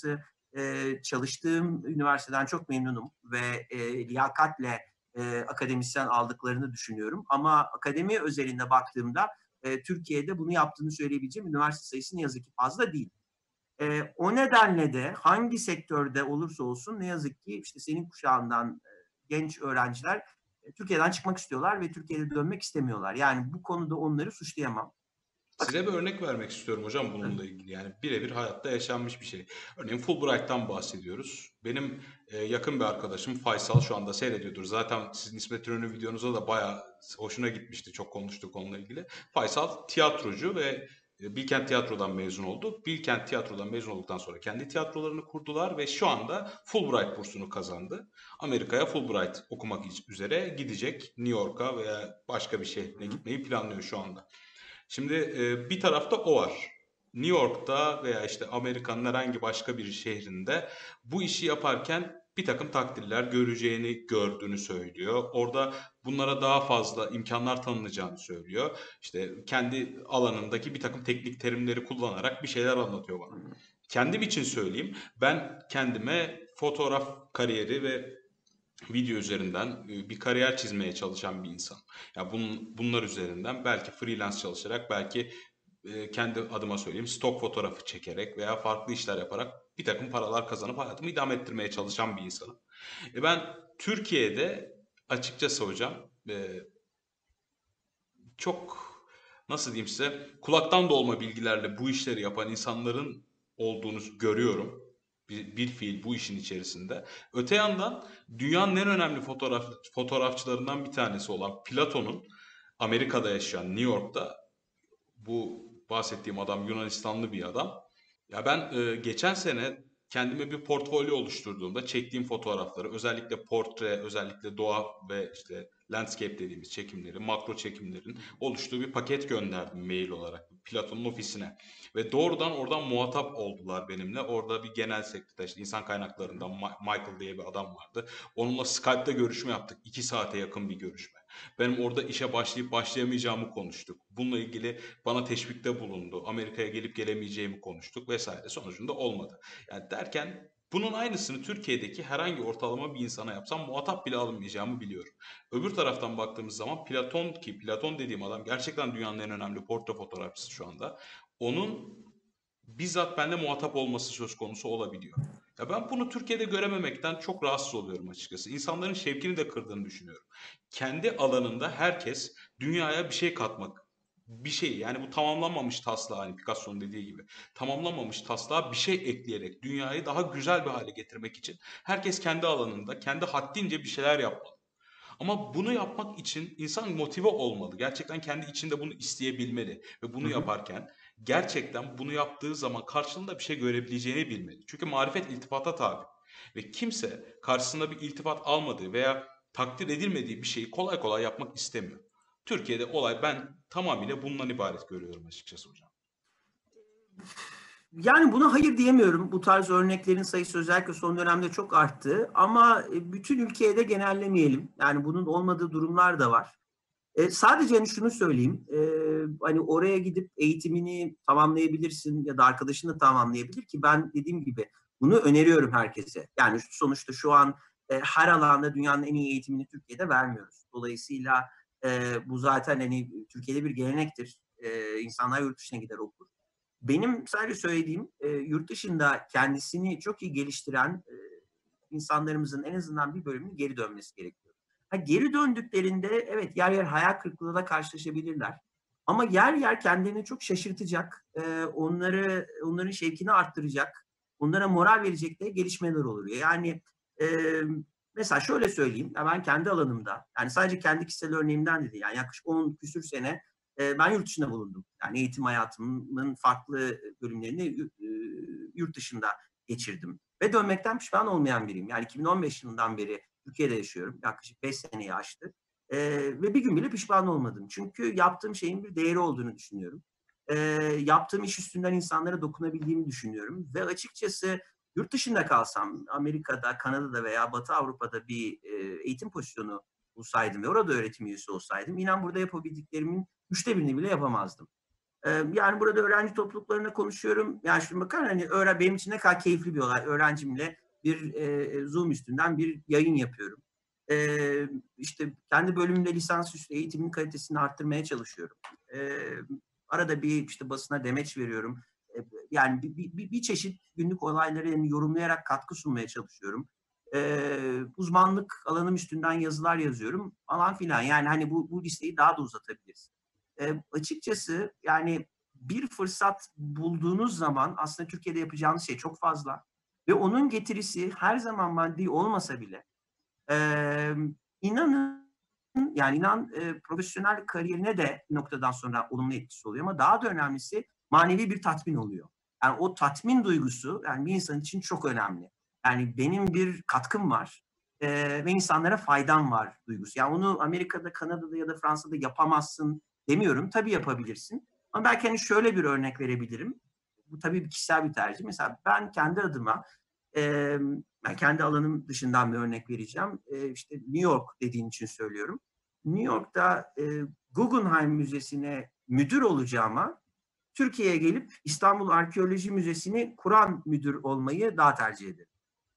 Eee, çalıştığım üniversiteden çok memnunum ve eee, liyakatle eee, akademisyen aldıklarını düşünüyorum. Ama akademi özelinde baktığımda eee, Türkiye'de bunu yaptığını söyleyebileceğim üniversite sayısı ne yazık ki fazla değil. Eee, o nedenle de hangi sektörde olursa olsun ne yazık ki işte senin kuşağından eee, genç öğrenciler e, Türkiye'den çıkmak istiyorlar ve Türkiye'de dönmek istemiyorlar. Yani bu konuda onları suçlayamam. Size bir örnek vermek istiyorum hocam bununla ilgili. Yani birebir hayatta yaşanmış bir şey. Örneğin Fulbright'tan bahsediyoruz. Benim e, yakın bir arkadaşım Faysal şu anda seyrediyordur. Zaten sizin İsmet İnönü videonuza da bayağı hoşuna gitmişti. Çok konuştuk onunla ilgili. Faysal tiyatrocu ve e, Bilkent Tiyatro'dan mezun oldu. Bilkent Tiyatro'dan mezun olduktan sonra kendi tiyatrolarını kurdular ve şu anda Fulbright bursunu kazandı. Amerika'ya Fulbright okumak üzere gidecek. New York'a veya başka bir şehrine gitmeyi planlıyor şu anda. Şimdi e, bir tarafta o var. New York'ta veya işte Amerika'nın herhangi başka bir şehrinde bu işi yaparken bir takım takdirler göreceğini gördüğünü söylüyor. Orada bunlara daha fazla imkanlar tanınacağını söylüyor. İşte kendi alanındaki bir takım teknik terimleri kullanarak bir şeyler anlatıyor bana. Kendim için söyleyeyim. Ben kendime fotoğraf kariyeri ve video üzerinden e, bir kariyer çizmeye çalışan bir insan. Ya bunun, bunlar üzerinden belki freelance çalışarak, belki e, kendi adıma söyleyeyim stok fotoğrafı çekerek veya farklı işler yaparak bir takım paralar kazanıp hayatımı idame ettirmeye çalışan bir insanım. E ben Türkiye'de açıkçası hocam e, çok nasıl diyeyim size kulaktan dolma bilgilerle bu işleri yapan insanların olduğunu görüyorum. Bir, bir fiil bu işin içerisinde. Öte yandan dünyanın en önemli fotoğraf, fotoğrafçılarından bir tanesi olan Platon'un Amerika'da yaşayan New York'ta bu bahsettiğim adam Yunanistanlı bir adam. Ya ben e, geçen sene kendime bir portfolyo oluşturduğumda çektiğim fotoğrafları özellikle portre, özellikle doğa ve işte landscape dediğimiz çekimleri, makro çekimlerin oluştuğu bir paket gönderdim mail olarak Platon'un ofisine. Ve doğrudan oradan muhatap oldular benimle. Orada bir genel sekreter, işte insan kaynaklarından Ma- Michael diye bir adam vardı. Onunla Skype'da görüşme yaptık. iki saate yakın bir görüşme. Benim orada işe başlayıp başlayamayacağımı konuştuk. Bununla ilgili bana teşvikte bulundu. Amerika'ya gelip gelemeyeceğimi konuştuk vesaire. Sonucunda olmadı. Yani derken bunun aynısını Türkiye'deki herhangi ortalama bir insana yapsam muhatap bile alınmayacağımı biliyorum. Öbür taraftan baktığımız zaman Platon, ki Platon dediğim adam gerçekten dünyanın en önemli portre fotoğrafçısı şu anda. Onun bizzat benimle muhatap olması söz konusu olabiliyor. Ya ben bunu Türkiye'de görememekten çok rahatsız oluyorum açıkçası. İnsanların şevkini de kırdığını düşünüyorum. Kendi alanında herkes dünyaya bir şey katmak, bir şey, yani bu tamamlanmamış taslağı, hani Picasso'nun dediği gibi tamamlanmamış taslağa bir şey ekleyerek dünyayı daha güzel bir hale getirmek için herkes kendi alanında kendi haddince bir şeyler yapmalı. Ama bunu yapmak için insan motive olmalı. Gerçekten kendi içinde bunu isteyebilmeli ve Hı bunu hı. yaparken gerçekten bunu yaptığı zaman karşılığında bir şey görebileceğini bilmeli. Çünkü marifet iltifata tabi. Ve kimse karşısında bir iltifat almadığı veya takdir edilmediği bir şeyi kolay kolay yapmak istemiyor. Türkiye'de olay ben tamamıyla bundan ibaret görüyorum açıkçası hocam. Yani buna hayır diyemiyorum. Bu tarz örneklerin sayısı özellikle son dönemde çok arttı. Ama e, bütün ülkeye de genellemeyelim. Yani bunun olmadığı durumlar da var. E, sadece hani şunu söyleyeyim. E, hani oraya gidip eğitimini tamamlayabilirsin ya da arkadaşın da tamamlayabilir ki ben dediğim gibi bunu öneriyorum herkese. Yani sonuçta şu an e, her alanda dünyanın en iyi eğitimini Türkiye'de vermiyoruz. Dolayısıyla e, bu zaten hani Türkiye'de bir gelenektir. E, insanlar yurt dışına gider okur. Benim sadece söylediğim e, yurt dışında kendisini çok iyi geliştiren e, insanlarımızın en azından bir bölümünün geri dönmesi gerekiyor. Ha, geri döndüklerinde evet yer yer hayal kırıklığıyla karşılaşabilirler. Ama yer yer kendilerini çok şaşırtacak, e, onları onların şevkini arttıracak, onlara moral verecek de gelişmeler oluyor. Yani e, mesela şöyle söyleyeyim, ya ben kendi alanımda, yani sadece kendi kişisel örneğimden de değil, yani yaklaşık on küsür sene e, ben yurt dışında bulundum. Yani eğitim hayatımın farklı bölümlerini e, yurt dışında geçirdim. Ve dönmekten pişman olmayan biriyim. Yani iki bin on beş yılından beri Türkiye'de yaşıyorum. Yaklaşık beş seneyi aştı. Ee, ve bir gün bile pişman olmadım. Çünkü yaptığım şeyin bir değeri olduğunu düşünüyorum. Ee, yaptığım iş üstünden insanlara dokunabildiğimi düşünüyorum. Ve açıkçası yurt dışında kalsam, Amerika'da, Kanada'da veya Batı Avrupa'da bir e, eğitim pozisyonu bulsaydım ve orada öğretim üyesi olsaydım, inan burada yapabildiklerimin üçte birini bile yapamazdım. Eee, yani burada öğrenci topluluklarında konuşuyorum. Yani şimdi bakın hani öğren benim için ne kadar keyifli bir olay. Öğrencimle bir eee, Zoom üstünden bir yayın yapıyorum. Eee, işte kendi bölümümde lisansüstü eğitimin kalitesini arttırmaya çalışıyorum. Eee, arada bir işte basına demeç veriyorum. Eee, yani bir, bir, bir bir çeşit günlük olayları yani yorumlayarak katkı sunmaya çalışıyorum. Eee, uzmanlık alanım üstünden yazılar yazıyorum falan filan. Yani hani bu, bu listeyi daha da uzatabiliriz. Eee, açıkçası yani bir fırsat bulduğunuz zaman aslında Türkiye'de yapacağınız şey çok fazla ve onun getirisi her zaman maddi olmasa bile emm, inanın yani inan eee, profesyonel kariyerine de bir noktadan sonra olumlu etkisi oluyor ama daha da önemlisi manevi bir tatmin oluyor. Yani o tatmin duygusu yani bir insan için çok önemli. Yani benim bir katkım var eee, ve insanlara faydam var duygusu. Yani onu Amerika'da, Kanada'da ya da Fransa'da yapamazsın demiyorum. Tabii yapabilirsin. Ama belki hani şöyle bir örnek verebilirim. Bu tabii bir kişisel bir tercih. Mesela ben kendi adıma emm, ben kendi alanım dışından bir örnek vereceğim. Eee, işte New York dediğin için söylüyorum. New York'ta eee, Guggenheim Müzesi'ne müdür olacağıma Türkiye'ye gelip İstanbul Arkeoloji Müzesi'ni kuran müdür olmayı daha tercih ederim.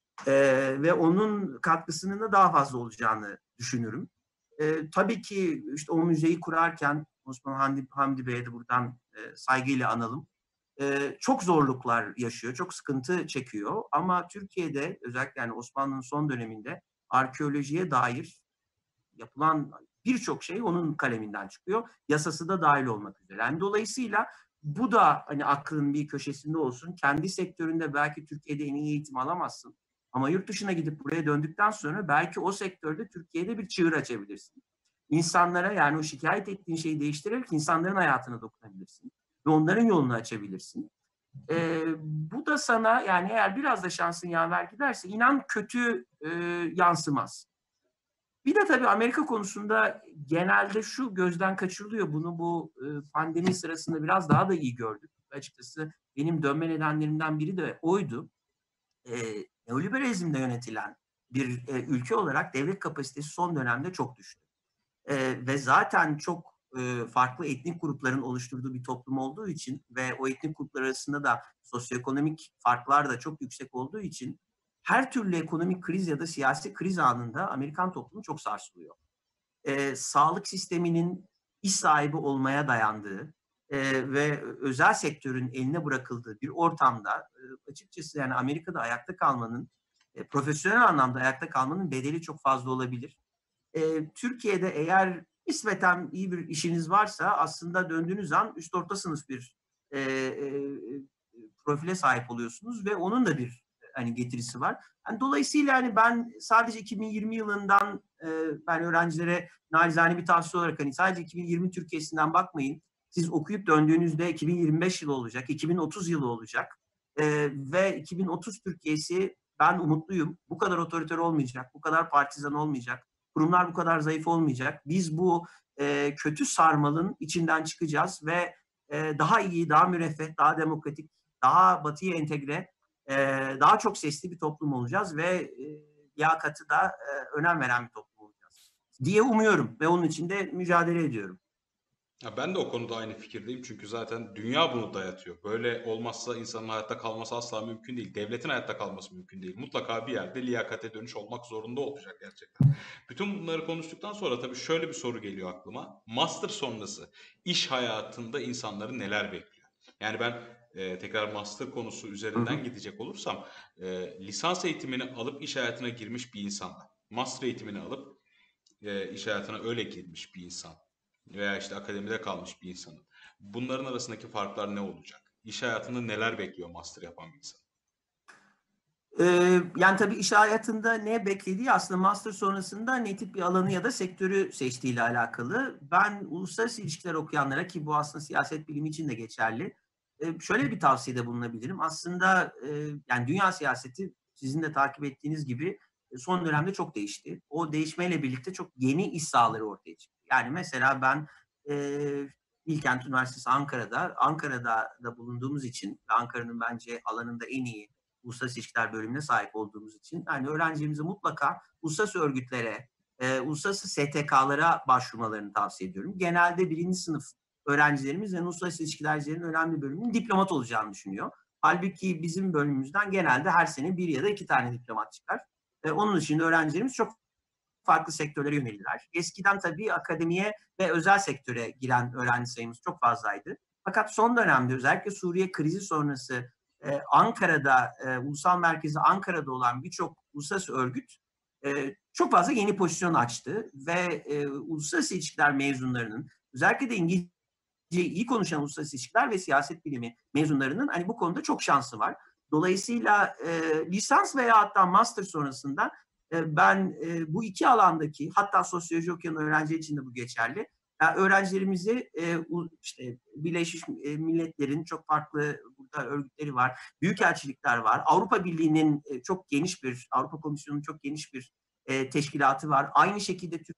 Eee, ve onun katkısının da daha fazla olacağını düşünürüm. Eee, tabii ki işte o müzeyi kurarken Osman Hamdi, Hamdi Bey'e de buradan e, saygıyla analım. Eee, çok zorluklar yaşıyor, çok sıkıntı çekiyor. Ama Türkiye'de özellikle yani Osmanlı'nın son döneminde arkeolojiye dair yapılan birçok şey onun kaleminden çıkıyor. Yasası da dahil olmak üzere. Yani dolayısıyla bu da hani aklın bir köşesinde olsun. Kendi sektöründe belki Türkiye'de en iyi eğitim alamazsın. Ama yurt dışına gidip buraya döndükten sonra belki o sektörde Türkiye'de bir çığır açabilirsin. İnsanlara yani o şikayet ettiğin şeyi değiştirerek insanların hayatına dokunabilirsin. Ve onların yolunu açabilirsin. Ee, bu da sana yani eğer biraz da şansın yaver giderse inan kötü e, yansımaz. Bir de tabii Amerika konusunda genelde şu gözden kaçırılıyor. Bunu bu e, pandemi sırasında biraz daha da iyi gördük. Açıkçası benim dönme nedenlerimden biri de oydu. E, neoliberalizmle yönetilen bir e, ülke olarak devlet kapasitesi son dönemde çok düştü. E, ve zaten çok e, farklı etnik grupların oluşturduğu bir toplum olduğu için ve o etnik gruplar arasında da sosyoekonomik farklar da çok yüksek olduğu için her türlü ekonomik kriz ya da siyasi kriz anında Amerikan toplumu çok sarsılıyor. E, sağlık sisteminin iş sahibi olmaya dayandığı e, ve özel sektörün eline bırakıldığı bir ortamda e, açıkçası yani Amerika'da ayakta kalmanın, e, profesyonel anlamda ayakta kalmanın bedeli çok fazla olabilir. E, Türkiye'de eğer nispeten iyi bir işiniz varsa aslında döndüğünüz an üst orta sınıf bir e, e, profile sahip oluyorsunuz ve onun da bir hani getirisi var. Yani dolayısıyla hani ben sadece iki bin yirmi yılından e, ben öğrencilere narizane bir tavsiye olarak hani sadece iki bin yirmi Türkiye'sinden bakmayın. Siz okuyup döndüğünüzde iki bin yirmi beş yılı olacak, iki bin otuz yılı olacak e, ve iki bin otuz Türkiye'si ben umutluyum. Bu kadar otoriter olmayacak, bu kadar partizan olmayacak, kurumlar bu kadar zayıf olmayacak. Biz bu e, kötü sarmalın içinden çıkacağız ve e, daha iyi, daha müreffeh, daha demokratik, daha batıya entegre, e, daha çok sesli bir toplum olacağız ve e, liyakatı da e, önem veren bir toplum olacağız diye umuyorum ve onun için de mücadele ediyorum. Ya ben de o konuda aynı fikirdeyim çünkü zaten dünya bunu dayatıyor. Böyle olmazsa insanın hayatta kalması asla mümkün değil. Devletin hayatta kalması mümkün değil. Mutlaka bir yerde liyakate dönüş olmak zorunda olacak gerçekten. Bütün bunları konuştuktan sonra tabii şöyle bir soru geliyor aklıma. Master sonrası iş hayatında insanları neler bekliyor? Yani ben e, tekrar master konusu Hı hı. üzerinden gidecek olursam e, lisans eğitimini alıp iş hayatına girmiş bir insanla master eğitimini alıp e, iş hayatına öyle girmiş bir insan veya işte akademide kalmış bir insanın. Bunların arasındaki farklar ne olacak? İş hayatında neler bekliyor master yapan bir insan? Ee, yani tabii iş hayatında ne beklediği aslında master sonrasında ne tip bir alanı ya da sektörü seçtiğiyle alakalı. Ben uluslararası ilişkiler okuyanlara ki bu aslında siyaset bilimi için de geçerli. e, şöyle bir tavsiyede bulunabilirim. Aslında e, yani dünya siyaseti sizin de takip ettiğiniz gibi e, son dönemde çok değişti. O değişmeyle birlikte çok yeni iş sahaları ortaya çıktı. Yani mesela ben e, Bilkent Üniversitesi Ankara'da, Ankara'da da bulunduğumuz için ve Ankara'nın bence alanında en iyi uluslararası ilişkiler bölümüne sahip olduğumuz için yani öğrencilerimize mutlaka uluslararası örgütlere, e, uluslararası S T K'lara başvurmalarını tavsiye ediyorum. Genelde birinci sınıf öğrencilerimiz yani uluslararası ilişkilercilerin önemli bölümünün diplomat olacağını düşünüyor. Halbuki bizim bölümümüzden genelde her sene bir ya da iki tane diplomat çıkar. E, onun dışında öğrencilerimiz çok farklı sektörlere yönelirler. Eskiden tabii akademiye ve özel sektöre giren öğrenci sayımız çok fazlaydı. Fakat son dönemde özellikle Suriye krizi sonrası e, Ankara'da, e, ulusal merkezi Ankara'da olan birçok uluslararası örgüt e, çok fazla yeni pozisyon açtı ve e, uluslararası ilişkiler mezunlarının özellikle de İngilizce iyi konuşan uluslararası ilişkiler ve siyaset bilimi mezunlarının hani bu konuda çok şansı var. Dolayısıyla e, lisans veya hatta master sonrasında e, ben e, bu iki alandaki hatta sosyoloji okuyan öğrenciler için de bu geçerli. Yani öğrencilerimizi e, işte Birleşmiş Milletler'in çok farklı burada örgütleri var, büyükelçilikler var, Avrupa Birliği'nin e, çok geniş bir, Avrupa Komisyonu'nun çok geniş bir e, teşkilatı var. Aynı şekilde Türk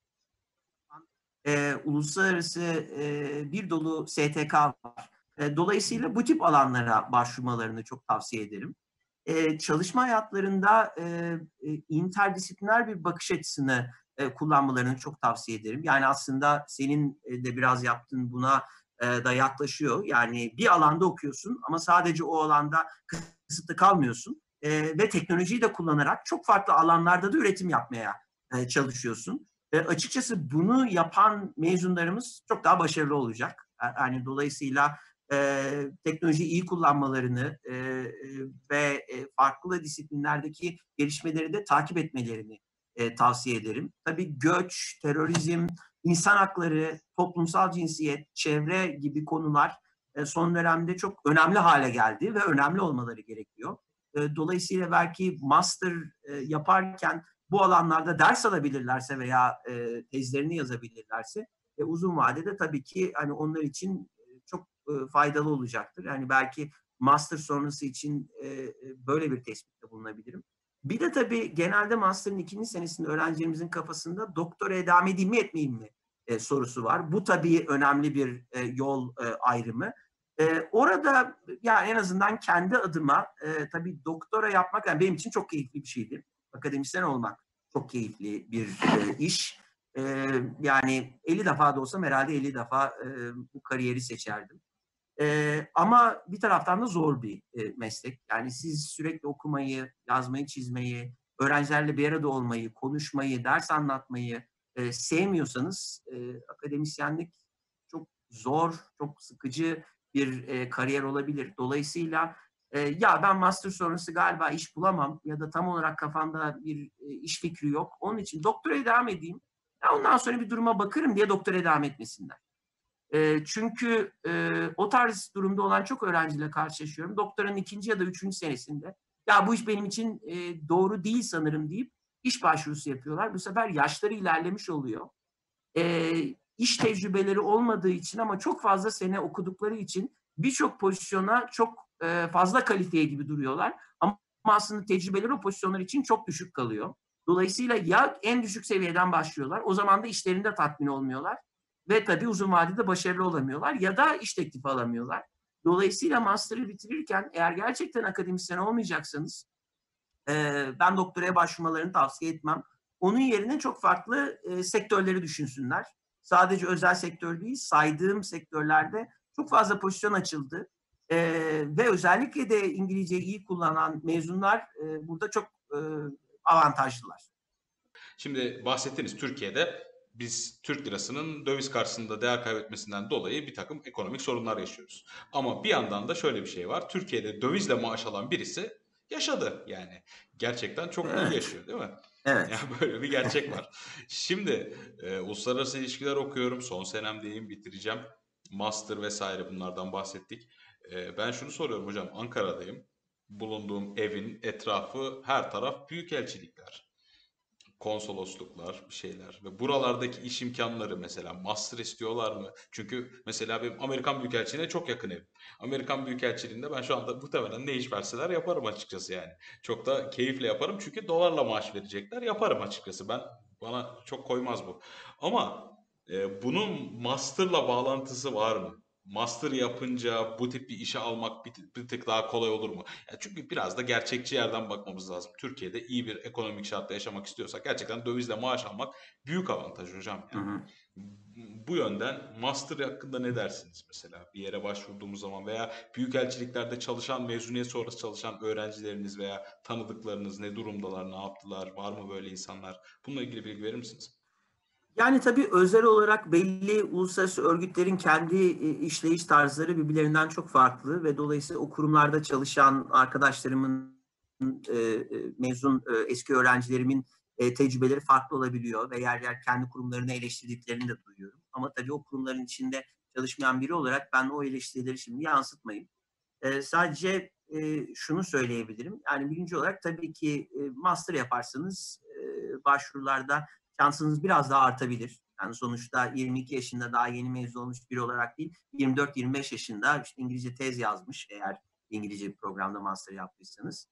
e, uluslararası e, bir dolu S T K var. E, dolayısıyla bu tip alanlara başvurmalarını çok tavsiye ederim. E, çalışma hayatlarında e, e, interdisipliner bir bakış açısını e, kullanmalarını çok tavsiye ederim. Yani aslında senin e, de biraz yaptığın buna e, da yaklaşıyor. Yani bir alanda okuyorsun ama sadece o alanda kısıtlı kalmıyorsun. E, ve teknolojiyi de kullanarak çok farklı alanlarda da üretim yapmaya e, çalışıyorsun. E, açıkçası bunu yapan mezunlarımız çok daha başarılı olacak. Yani dolayısıyla e, teknolojiyi iyi kullanmalarını e, e, ve e, farklı disiplinlerdeki gelişmeleri de takip etmelerini e, tavsiye ederim. Tabii göç, terörizm, insan hakları, toplumsal cinsiyet, çevre gibi konular e, son dönemde çok önemli hale geldi ve önemli olmaları gerekiyor. E, dolayısıyla belki master e, yaparken bu alanlarda ders alabilirlerse veya e, tezlerini yazabilirlerse e, uzun vadede tabii ki hani onlar için e, çok e, faydalı olacaktır. Yani belki master sonrası için e, böyle bir tespitte bulunabilirim. Bir de tabii genelde master'ın ikinci senesinde öğrencilerimizin kafasında doktora devam edeyim mi etmeyeyim mi e, sorusu var. Bu tabii önemli bir e, yol e, ayrımı. E, orada yani en azından kendi adıma e, tabii doktora yapmak yani benim için çok keyifli bir şeydi. Akademisyen olmak çok keyifli bir e, iş. E, yani elli defa da olsam herhalde elli defa e, bu kariyeri seçerdim. E, ama bir taraftan da zor bir e, meslek. Yani siz sürekli okumayı, yazmayı, çizmeyi, öğrencilerle bir arada olmayı, konuşmayı, ders anlatmayı e, sevmiyorsanız e, akademisyenlik çok zor, çok sıkıcı bir e, kariyer olabilir. Dolayısıyla e, ya ben master sonrası galiba iş bulamam ya da tam olarak kafamda bir e, iş fikri yok. Onun için doktoraya devam edeyim. Ya ondan sonra bir duruma bakarım diye doktoraya devam etmesinler. E, çünkü e, o tarz durumda olan çok öğrenciyle karşılaşıyorum. Doktoranın ikinci ya da üçüncü senesinde ya bu iş benim için e, doğru değil sanırım deyip iş başvurusu yapıyorlar. Bu sefer yaşları ilerlemiş oluyor. E, iş tecrübeleri olmadığı için ama çok fazla sene okudukları için birçok pozisyona çok e, fazla kalifiye gibi duruyorlar. Ama aslında tecrübeleri o pozisyonlar için çok düşük kalıyor. Dolayısıyla ya en düşük seviyeden başlıyorlar. O zaman da işlerinde tatmin olmuyorlar. Ve tabii uzun vadede başarılı olamıyorlar ya da iş teklifi alamıyorlar. Dolayısıyla master'ı bitirirken eğer gerçekten akademisyen olmayacaksanız e, ben doktoraya başvurmalarını tavsiye etmem. Onun yerine çok farklı e, sektörleri düşünsünler. Sadece özel sektör değil, saydığım sektörlerde çok fazla pozisyon açıldı. E, ve özellikle de İngilizceyi iyi kullanan mezunlar e, burada çok e, avantajlılar. Şimdi bahsettiniz Türkiye'de biz Türk lirasının döviz karşısında değer kaybetmesinden dolayı bir takım ekonomik sorunlar yaşıyoruz. Ama bir yandan da şöyle bir şey var. Türkiye'de dövizle maaş alan birisi yaşadı yani. Gerçekten çok iyi Evet, yaşıyor değil mi? Yani evet. böyle bir gerçek var. Şimdi e, uluslararası ilişkiler okuyorum. Son senemdeyim, bitireceğim. Master vesaire bunlardan bahsettik. E, ben şunu soruyorum hocam. Ankara'dayım. Bulunduğum evin etrafı her taraf büyükelçilikler, konsolosluklar, bir şeyler ve buralardaki iş imkanları mesela master istiyorlar mı? Çünkü mesela benim Amerikan Büyükelçiliğine çok yakın evim. Amerikan Büyükelçiliğinde ben şu anda muhtemelen ne iş verseler yaparım açıkçası yani. Çok da keyifle yaparım çünkü dolarla maaş verecekler. Yaparım açıkçası. Ben bana çok koymaz bu. Ama e, bunun master'la bağlantısı var mı? master yapınca bu tip bir işe almak bir, tık- bir tık daha kolay olur mu? Ya çünkü biraz da gerçekçi yerden bakmamız lazım. Türkiye'de iyi bir ekonomik şartta yaşamak istiyorsak gerçekten dövizle maaş almak büyük avantaj hocam Hı yani. hı. Bu yönden master hakkında ne dersiniz mesela bir yere başvurduğumuz zaman veya büyükelçiliklerde çalışan, mezuniyet sonrası çalışan öğrencileriniz veya tanıdıklarınız ne durumdalar, ne yaptılar, var mı böyle insanlar? Bununla ilgili bilgi verir misiniz? Yani tabii özel olarak belli uluslararası örgütlerin kendi e, işleyiş tarzları birbirlerinden çok farklı ve dolayısıyla o kurumlarda çalışan arkadaşlarımın, e, e, mezun e, eski öğrencilerimin e, tecrübeleri farklı olabiliyor ve yer yer kendi kurumlarını eleştirdiklerini de duyuyorum. Ama tabii o kurumların içinde çalışmayan biri olarak ben o eleştirileri şimdi yansıtmayayım. E, sadece e, şunu söyleyebilirim. Yani birinci olarak tabii ki e, master yaparsanız e, başvurularda şansınız biraz daha artabilir. Yani sonuçta yirmi iki yaşında daha yeni mezun olmuş biri olarak değil, yirmi dört yirmi beş yaşında işte İngilizce tez yazmış eğer İngilizce bir programda master yaptıysanız.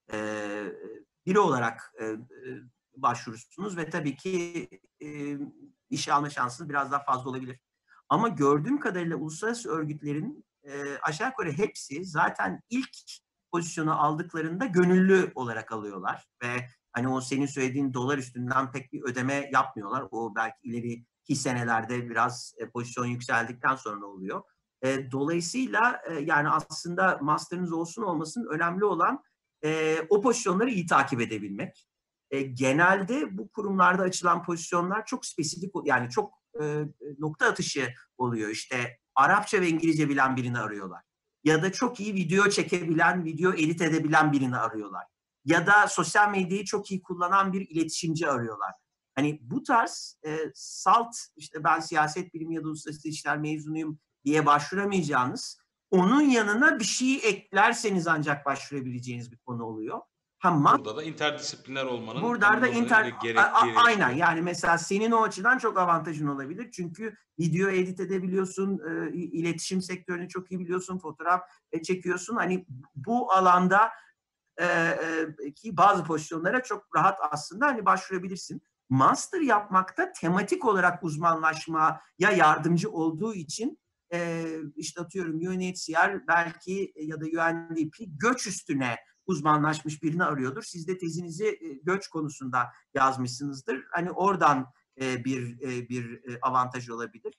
E, biri olarak e, e, başvurursunuz ve tabii ki e, işe alma şansınız biraz daha fazla olabilir. Ama gördüğüm kadarıyla uluslararası örgütlerin e, aşağı yukarı hepsi zaten ilk pozisyonu aldıklarında gönüllü olarak alıyorlar ve hani o senin söylediğin dolar üstünden pek bir ödeme yapmıyorlar. O belki ileriki senelerde biraz e, pozisyon yükseldikten sonra oluyor. E, dolayısıyla e, yani aslında master'ınız olsun olmasın önemli olan e, o pozisyonları iyi takip edebilmek. E, genelde bu kurumlarda açılan pozisyonlar çok spesifik yani çok e, nokta atışı oluyor. İşte Arapça ve İngilizce bilen birini arıyorlar. Ya da çok iyi video çekebilen, video edit edebilen birini arıyorlar. Ya da sosyal medyayı çok iyi kullanan bir iletişimci arıyorlar. Hani bu tarz e, salt işte ben siyaset bilimi ya da uluslararası ilişkiler mezunuyum diye başvuramayacağınız onun yanına bir şey eklerseniz ancak başvurabileceğiniz bir konu oluyor. Ha, Burada da interdisipliner olmanın burada da tanımladığı ve inter a- a- gerektiği aynen çıkıyor. yani mesela senin o açıdan çok avantajın olabilir. Çünkü video edit edebiliyorsun, e, iletişim sektörünü çok iyi biliyorsun, fotoğraf e, çekiyorsun. Hani bu alanda e, e, ki bazı pozisyonlara çok rahat aslında hani başvurabilirsin. Master yapmakta tematik olarak uzmanlaşmaya yardımcı olduğu için e, işte atıyorum U N H C R belki ya da U N D P göç üstüne uzmanlaşmış birini arıyordur. Siz de tezinizi e, göç konusunda yazmışsınızdır. Hani oradan e, bir e, bir e, avantaj olabilir.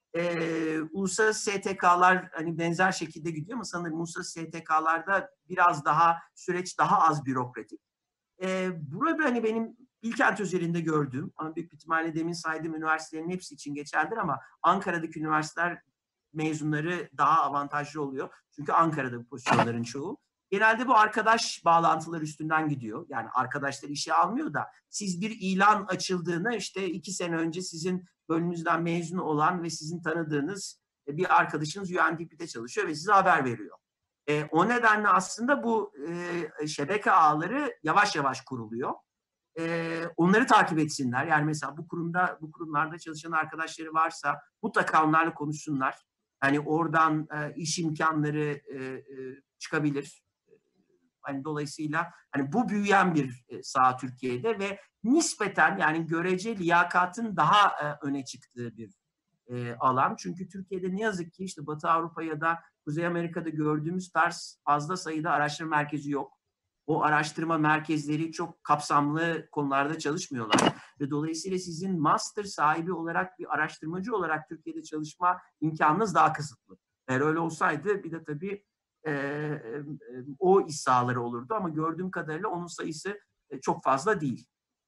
Ee, uluslararası S T K'lar hani benzer şekilde gidiyor ama sanırım uluslararası S T K'larda biraz daha süreç daha az bürokratik. Ee, burada hani benim Bilkent özelinde gördüğüm ama büyük ihtimalle demin saydığım üniversitelerin hepsi için geçerlidir ama Ankara'daki üniversiteler mezunları daha avantajlı oluyor. Çünkü Ankara'da bu pozisyonların çoğu. Genelde bu arkadaş bağlantılar üstünden gidiyor. Yani arkadaşlar işe almıyor da siz bir ilan açıldığında işte iki sene önce sizin bölümünüzden mezun olan ve sizin tanıdığınız bir arkadaşınız U N D P'de çalışıyor ve size haber veriyor. E, o nedenle aslında bu e, şebeke ağları yavaş yavaş kuruluyor. E, onları takip etsinler. Yani mesela bu kurumda, bu kurumlarda çalışan arkadaşları varsa mutlaka onlarla konuşsunlar. Hani oradan e, iş imkanları e, e, çıkabilir. Hani dolayısıyla hani bu büyüyen bir e, saha Türkiye'de ve nispeten yani görece liyakatın daha e, öne çıktığı bir e, alan. Çünkü Türkiye'de ne yazık ki işte Batı Avrupa ya da Kuzey Amerika'da gördüğümüz tarz fazla sayıda araştırma merkezi yok. O araştırma merkezleri çok kapsamlı konularda çalışmıyorlar. Ve dolayısıyla sizin master sahibi olarak bir araştırmacı olarak Türkiye'de çalışma imkanınız daha kısıtlı. Eğer öyle olsaydı bir de tabii e, e, o iş sahaları olurdu ama gördüğüm kadarıyla onun sayısı e, çok fazla değil.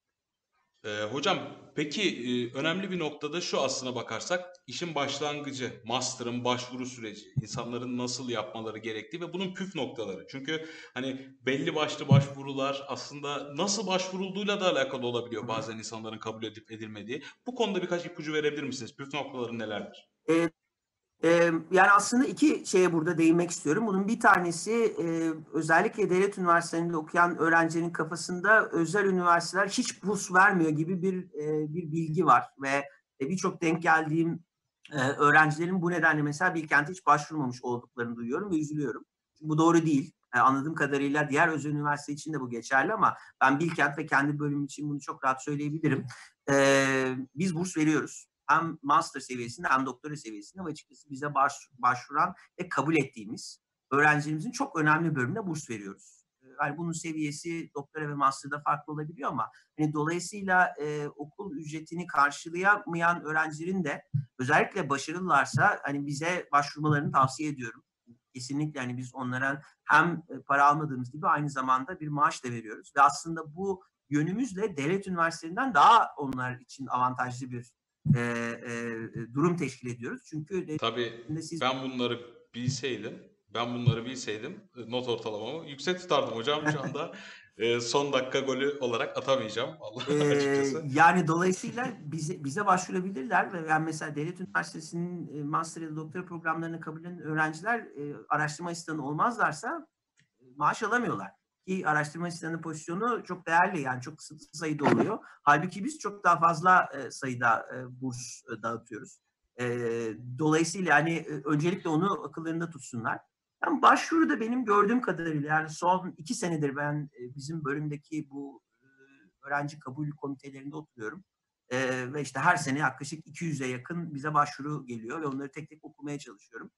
Ee, hocam peki e, önemli bir noktada şu aslına bakarsak işin başlangıcı, master'ın başvuru süreci, insanların nasıl yapmaları gerektiği ve bunun püf noktaları. Çünkü hani belli başlı başvurular aslında nasıl başvurulduğuyla da alakalı olabiliyor bazen insanların kabul edip edilmediği. Bu konuda birkaç ipucu verebilir misiniz? Püf noktaları nelerdir? E, Ee, yani aslında iki şeye burada değinmek istiyorum. Bunun bir tanesi e, özellikle devlet üniversitelerinde okuyan öğrencilerin kafasında özel üniversiteler hiç burs vermiyor gibi bir e, bir bilgi var ve e, birçok denk geldiğim e, öğrencilerin bu nedenle mesela Bilkent'e hiç başvurmamış olduklarını duyuyorum ve üzülüyorum. Bu doğru değil. E, anladığım kadarıyla diğer özel üniversite için de bu geçerli ama ben Bilkent ve kendi bölümüm için bunu çok rahat söyleyebilirim. E, biz burs veriyoruz. hem master seviyesinde hem doktora seviyesinde ve açıkçası bize baş, başvuran ve kabul ettiğimiz öğrencilerimizin çok önemli bölümüne burs veriyoruz. Yani bunun seviyesi doktora ve master'da farklı olabiliyor ama hani dolayısıyla e, okul ücretini karşılayamayan öğrencilerin de özellikle başarılılarsa hani bize başvurmalarını tavsiye ediyorum. Kesinlikle hani biz onlara hem para almadığımız gibi aynı zamanda bir maaş da veriyoruz ve aslında bu yönümüzle devlet üniversitelerinden daha onlar için avantajlı bir e, e, durum teşkil ediyoruz. Çünkü Tabii siz ben bunları bilseydim, ben bunları bilseydim e, not ortalamamı yüksek tutardım hocam şu anda. e, son dakika golü olarak atamayacağım Allah Ee, açıkçası. yani dolayısıyla bize bize başvurabilirler ve yani mesela Devlet Üniversitesi'nin e, master ya da doktora programlarını kabul eden öğrenciler e, araştırma asistanı olmazlarsa e, maaş alamıyorlar. Ki araştırma asistanı pozisyonu çok değerli yani çok kısıtlı sayıda oluyor. Halbuki biz çok daha fazla e, sayıda e, burs e, dağıtıyoruz. E, dolayısıyla yani e, öncelikle onu akıllarında tutsunlar. Yani başvuru da benim gördüğüm kadarıyla yani son iki senedir ben e, bizim bölümdeki bu öğrenci kabul komitelerinde oturuyorum. Ee, ve işte her sene yaklaşık iki yüze yakın bize başvuru geliyor ve onları tek tek okumaya çalışıyorum.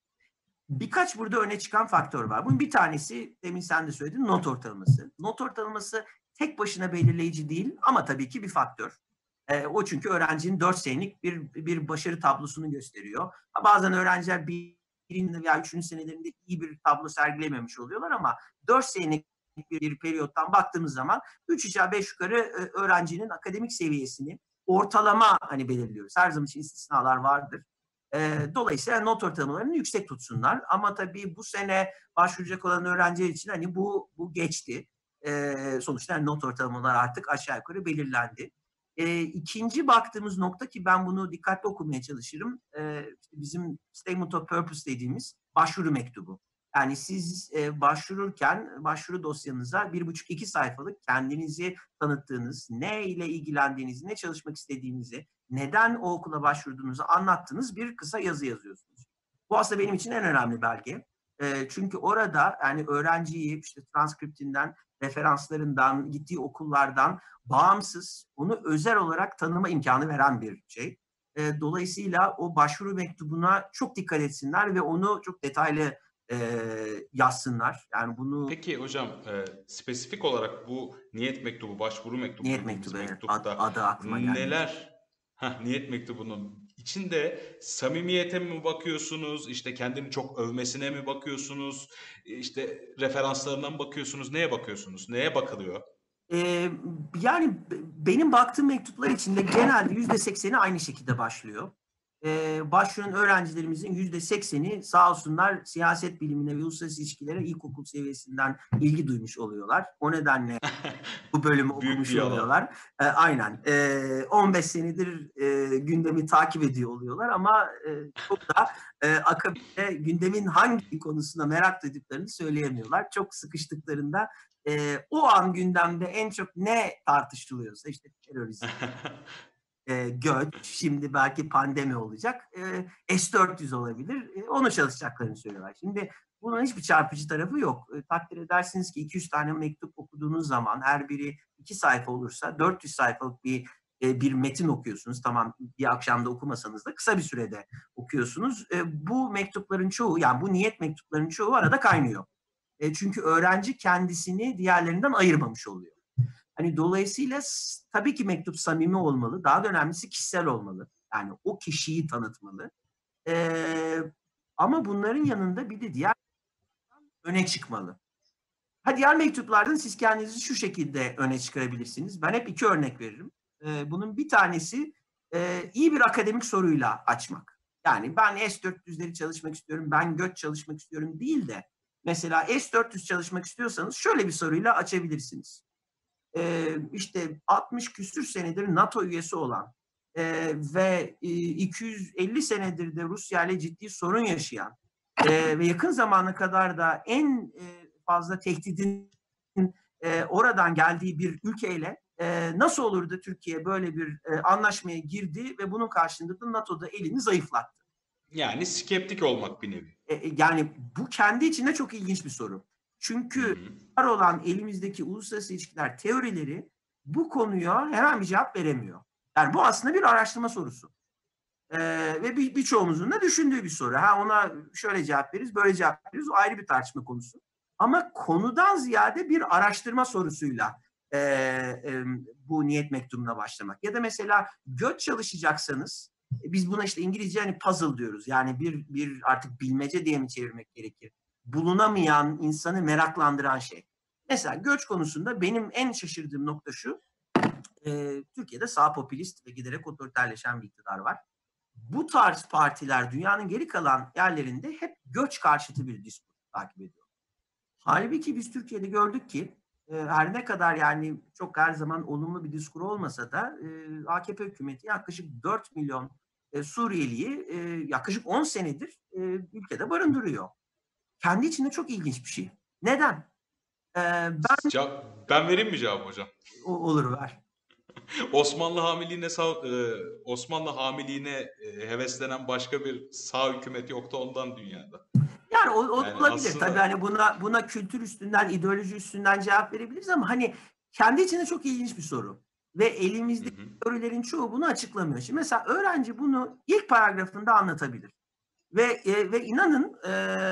Birkaç burada öne çıkan faktör var. Bunun bir tanesi demin sen de söyledin not ortalaması. Not ortalaması tek başına belirleyici değil ama tabii ki bir faktör. Ee, o çünkü öğrencinin dört senelik bir, bir başarı tablosunu gösteriyor. Bazen öğrenciler birinci veya üçüncü senelerinde iyi bir tablo sergilememiş oluyorlar ama dört senelik bir, bir periyottan baktığımız zaman üç aşağı beş yukarı öğrencinin akademik seviyesini ortalama hani belirliyoruz. Her zaman için istisnalar vardır. E, dolayısıyla not ortalamalarını yüksek tutsunlar. Ama tabii bu sene başvuracak olan öğrenciler için hani bu bu geçti. E, sonuçta yani not ortalamalar artık aşağı yukarı belirlendi. E, ikinci baktığımız nokta ki ben bunu dikkatli okumaya çalışırım. E, işte bizim Statement of Purpose dediğimiz başvuru mektubu. Yani siz e, başvururken başvuru dosyanıza bir buçuk iki sayfalık kendinizi tanıttığınız, ne ile ilgilendiğinizi, ne çalışmak istediğinizi, neden o okula başvurduğunuzu anlattığınız bir kısa yazı yazıyorsunuz. Bu aslında benim için en önemli belge. E, çünkü orada yani öğrenciyi işte transkriptinden, referanslarından, gittiği okullardan bağımsız, onu özel olarak tanıma imkanı veren bir şey. E, dolayısıyla o başvuru mektubuna çok dikkat etsinler ve onu çok detaylı e, yazsınlar. Yani bunu Peki hocam e, spesifik olarak bu niyet mektubu, başvuru mektubu niyet dediğimiz mektubu evet, ad, mektupta adı aklıma gelmedi. neler, heh, niyet mektubunun içinde samimiyete mi bakıyorsunuz, işte kendini çok övmesine mi bakıyorsunuz, işte referanslarına mı bakıyorsunuz, neye bakıyorsunuz, neye bakılıyor? Ee, yani benim baktığım mektuplar içinde genelde yüzde sekseni aynı şekilde başlıyor. Ee, başvuran öğrencilerimizin yüzde sekseni sağ olsunlar siyaset bilimine ve uluslararası ilişkilere ilkokul seviyesinden ilgi duymuş oluyorlar. O nedenle bu bölümü Büyük bir okumuş yalan. oluyorlar. E, aynen. E, on beş senedir e, gündemi takip ediyor oluyorlar ama e, çok da e, akabinde gündemin hangi konusuna merak duyduklarını söyleyemiyorlar. Çok sıkıştıklarında e, o an gündemde en çok ne tartışılıyorsa işte terörizm, e, göç, şimdi belki pandemi olacak. E, S dört yüz olabilir. E, onu çalışacaklarını söylüyorlar. Şimdi bunun hiçbir çarpıcı tarafı yok. E, takdir edersiniz ki iki yüz tane mektup okuduğunuz zaman her biri iki sayfa olursa dört yüz sayfalık bir e, bir metin okuyorsunuz. Tamam bir akşamda okumasanız da kısa bir sürede okuyorsunuz. E, bu mektupların çoğu yani bu niyet mektuplarının çoğu arada kaynıyor. E, çünkü öğrenci kendisini diğerlerinden ayırmamış oluyor. Hani dolayısıyla tabii ki mektup samimi olmalı. Daha da önemlisi kişisel olmalı. Yani o kişiyi tanıtmalı. Ee, ama bunların yanında bir de diğer öne çıkmalı. Ha diğer mektuplardan siz kendinizi şu şekilde öne çıkarabilirsiniz. Ben hep iki örnek veririm. Ee, bunun bir tanesi e, iyi bir akademik soruyla açmak. Yani ben S dört yüzleri çalışmak istiyorum, ben göç çalışmak istiyorum değil de mesela S dört yüz çalışmak istiyorsanız şöyle bir soruyla açabilirsiniz. e, işte altmış küsür senedir NATO üyesi olan e, ve e, iki yüz elli senedir de Rusya ile ciddi sorun yaşayan e, ve yakın zamana kadar da en e, fazla tehdidin e, oradan geldiği bir ülkeyle e, nasıl olur da Türkiye böyle bir e, anlaşmaya girdi ve bunun karşılığında NATO'da elini zayıflattı? Yani skeptik olmak bir nevi. E, e, yani bu kendi içinde çok ilginç bir soru. Hı Çünkü hı. var olan elimizdeki uluslararası ilişkiler teorileri bu konuya hemen bir cevap veremiyor. Yani bu aslında bir araştırma sorusu. Ee, ve bir, birçoğumuzun da düşündüğü bir soru. Ha, ona şöyle cevap veririz, böyle cevap veririz. O ayrı bir tartışma konusu. Ama konudan ziyade bir araştırma sorusuyla e, e, bu niyet mektubuna başlamak. Ya da mesela göç çalışacaksanız, biz buna işte İngilizce hani puzzle diyoruz. Yani bir, bir artık bilmece diye mi çevirmek gerekir? Bulunamayan, insanı meraklandıran şey. Mesela göç konusunda benim en şaşırdığım nokta şu. E, Türkiye'de sağ popülist ve giderek otoriterleşen bir iktidar var. Bu tarz partiler dünyanın geri kalan yerlerinde hep göç karşıtı bir diskur takip ediyor. Halbuki biz Türkiye'de gördük ki e, her ne kadar yani çok her zaman olumlu bir diskur olmasa da e, A K P hükümeti yaklaşık dört milyon e, Suriyeliyi e, yaklaşık on senedir e, ülkede barındırıyor. Kendi içinde çok ilginç bir şey. Neden? E, ben Cevap, ben vereyim mi cevabı hocam? o, olur ver. Osmanlı hamiliğine sağ, e, Osmanlı hamiliğine e, heveslenen başka bir sağ hükümet yoktu ondan dünyada. Yani o, o Yani olabilir tabii, aslında hani buna buna kültür üstünden, ideoloji üstünden cevap verebiliriz ama hani kendi içinde çok ilginç bir soru. Ve hı elimizdeki hı. teorilerin çoğu bunu açıklamıyor. Şimdi mesela öğrenci bunu ilk paragrafında anlatabilir. Ve e, ve inanın e,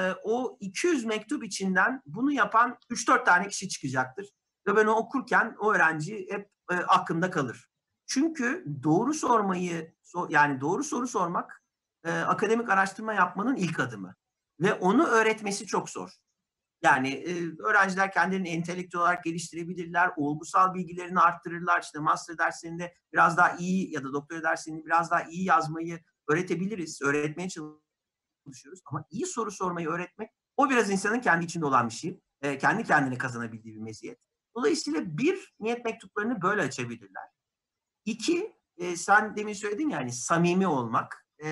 o iki yüz mektup içinden bunu yapan üç dört tane kişi çıkacaktır. Ve ben o okurken o öğrenci hep e, aklımda kalır. Çünkü doğru sormayı, so, yani doğru soru sormak e, akademik araştırma yapmanın ilk adımı. Ve onu öğretmesi çok zor. Yani e, öğrenciler kendilerini entelektüel olarak geliştirebilirler, olgusal bilgilerini arttırırlar. İşte master derslerinde biraz daha iyi ya da doktora derslerinde biraz daha iyi yazmayı öğretebiliriz, öğretmeye çalışıyoruz. Ama iyi soru sormayı öğretmek, o biraz insanın kendi içinde olan bir şey. E, kendi kendine kazanabildiği bir meziyet. Dolayısıyla bir, niyet mektuplarını böyle açabilirler. İki, e, sen demin söyledin ya hani samimi olmak. E,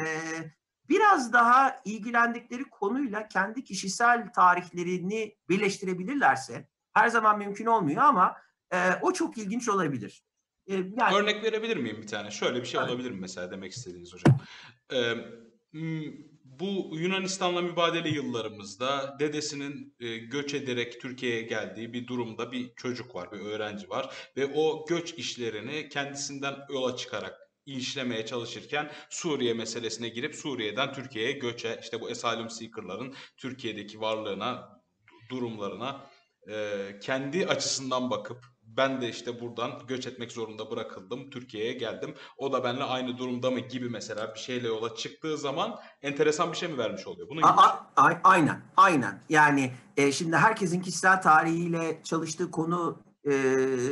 biraz daha ilgilendikleri konuyla kendi kişisel tarihlerini birleştirebilirlerse, her zaman mümkün olmuyor ama e, o çok ilginç olabilir. E, yani Örnek verebilir miyim bir tane? Şöyle bir şey tabii. olabilir mi mesela demek istediğiniz hocam? Ee, m- bu Yunanistan'la mübadele yıllarımızda dedesinin e, göç ederek Türkiye'ye geldiği bir durumda bir çocuk var, bir öğrenci var ve o göç işlerini kendisinden yola çıkarak işlemeye çalışırken Suriye meselesine girip Suriye'den Türkiye'ye göçe, işte bu asylum seeker'ların Türkiye'deki varlığına, durumlarına e, kendi açısından bakıp ben de işte buradan göç etmek zorunda bırakıldım. Türkiye'ye geldim. O da benimle aynı durumda mı gibi mesela bir şeyle yola çıktığı zaman enteresan bir şey mi vermiş oluyor? Bunun A, gibi bir şey. a, a, aynen, aynen. Yani e, şimdi herkesin kişisel tarihiyle çalıştığı konu e, e,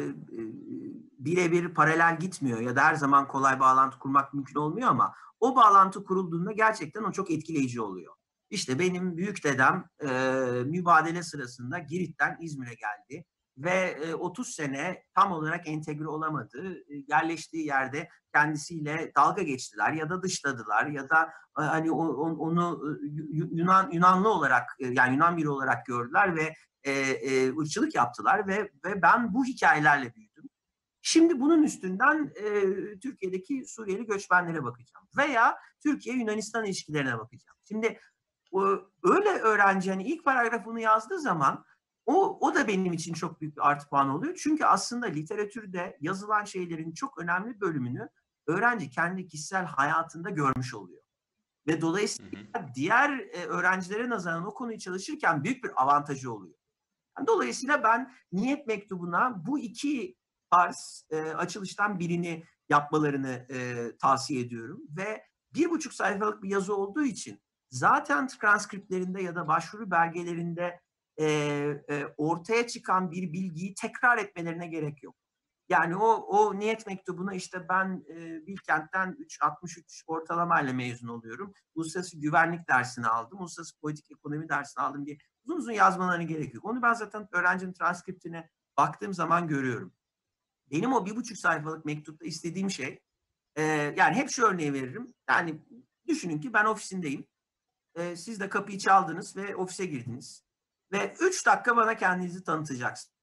birebir paralel gitmiyor ya da her zaman kolay bağlantı kurmak mümkün olmuyor ama o bağlantı kurulduğunda gerçekten o çok etkileyici oluyor. İşte benim büyük dedem e, mübadele sırasında Girit'ten İzmir'e geldi ve e, otuz sene tam olarak entegre olamadı. E, yerleştiği yerde kendisiyle dalga geçtiler ya da dışladılar ya da e, hani o, o, onu e, Yunan Yunanlı olarak e, yani Yunan biri olarak gördüler ve e, e, ırkçılık yaptılar ve ve ben bu hikayelerle büyüdüm. Şimdi bunun üstünden e, Türkiye'deki Suriyeli göçmenlere bakacağım veya Türkiye-Yunanistan ilişkilerine bakacağım. Şimdi o, öyle öğrenci hani ilk paragrafını yazdığı zaman o, o da benim için çok büyük bir artı puan oluyor. Çünkü aslında literatürde yazılan şeylerin çok önemli bölümünü öğrenci kendi kişisel hayatında görmüş oluyor. Ve Hı dolayısıyla hı. diğer e, öğrencilere nazaran o konuyu çalışırken büyük bir avantajı oluyor. Yani dolayısıyla ben niyet mektubuna bu iki tarz e, açılıştan birini yapmalarını e, tavsiye ediyorum. Ve bir buçuk sayfalık bir yazı olduğu için zaten transkriptlerinde ya da başvuru belgelerinde e, e, ortaya çıkan bir bilgiyi tekrar etmelerine gerek yok. Yani o o niyet mektubuna işte ben e, Bilkent'ten üç virgül altmış üç ortalamayla mezun oluyorum. Uluslararası güvenlik dersini aldım. Uluslararası politik ekonomi dersini aldım diye uzun uzun yazmalarına gerek yok. Onu ben zaten öğrencinin transkriptine baktığım zaman görüyorum. Benim o bir buçuk sayfalık mektupta istediğim şey, e, yani hep şu örneği veririm. Yani düşünün ki ben ofisindeyim. E, siz de kapıyı çaldınız ve ofise girdiniz. Ve üç dakika bana kendinizi tanıtacaksınız.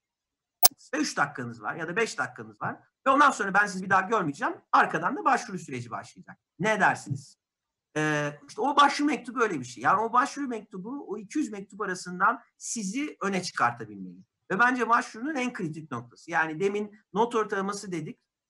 Ve üç dakikanız var ya da beş dakikanız var. Ve ondan sonra ben sizi bir daha görmeyeceğim. Arkadan da başvuru süreci başlayacak. Ne dersiniz? Ee, işte o başvuru mektubu öyle bir şey. Yani o başvuru mektubu o iki yüz mektup arasından sizi öne çıkartabilmeli. Ve bence başvurunun en kritik noktası. Yani demin not ortalaması dedik.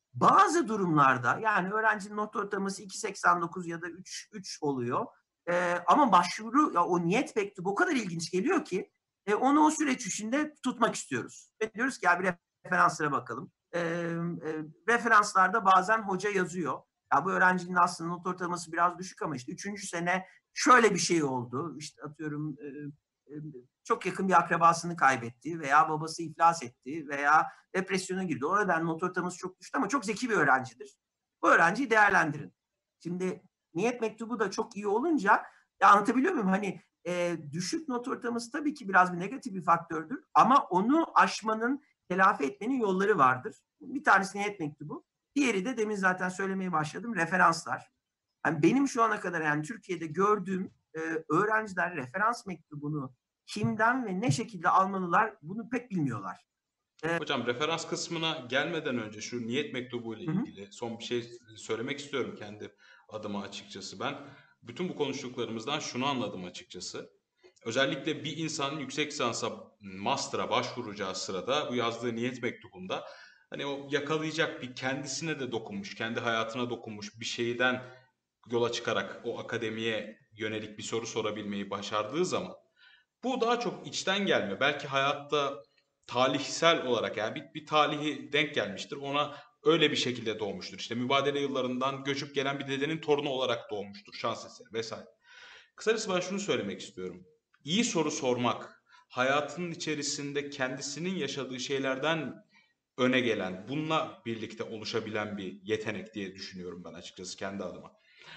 Bazı durumlarda yani öğrencinin not ortalaması iki seksen dokuz ya da üç, üç oluyor. Ee, ama başvuru, ya o niyet mektubu o kadar ilginç geliyor ki e, onu o süreç içinde tutmak istiyoruz. Ve diyoruz ki ya bir referanslara bakalım. Ee, e, referanslarda bazen hoca yazıyor. Ya bu öğrencinin aslında not ortalaması biraz düşük ama işte üçüncü sene şöyle bir şey oldu. İşte atıyorum e, e, çok yakın bir akrabasını kaybetti veya babası iflas etti veya depresyona girdi. O nedenle not ortalaması çok düştü ama çok zeki bir öğrencidir. Bu öğrenciyi değerlendirin. Şimdi niyet mektubu da çok iyi olunca, ya anlatabiliyor muyum? Hani e, düşük not ortalaması tabii ki biraz bir negatif bir faktördür ama onu aşmanın, telafi etmenin yolları vardır. Bir tanesi niyet mektubu. Diğeri de demin zaten söylemeye başladım, referanslar. Yani benim şu ana kadar yani Türkiye'de gördüğüm e, öğrenciler referans mektubunu kimden ve ne şekilde almalılar bunu pek bilmiyorlar. Hocam referans kısmına gelmeden önce şu niyet mektubu ile Hı hı. ilgili son bir şey söylemek istiyorum kendi adıma açıkçası. Ben bütün bu konuştuklarımızdan şunu anladım açıkçası. Özellikle bir insanın yüksek lisansa, master'a başvuracağı sırada bu yazdığı niyet mektubunda hani o yakalayacak bir kendisine de dokunmuş, kendi hayatına dokunmuş bir şeyden yola çıkarak o akademiye yönelik bir soru sorabilmeyi başardığı zaman bu daha çok içten gelme. Belki hayatta talihsel olarak yani bir, bir talihi denk gelmiştir. Ona öyle bir şekilde doğmuştur. İşte mübadele yıllarından göçüp gelen bir dedenin torunu olarak doğmuştur. Şans eseri vesaire. Kısacası ben şunu söylemek istiyorum. İyi soru sormak, hayatının içerisinde kendisinin yaşadığı şeylerden öne gelen, bununla birlikte oluşabilen bir yetenek diye düşünüyorum ben açıkçası kendi adıma.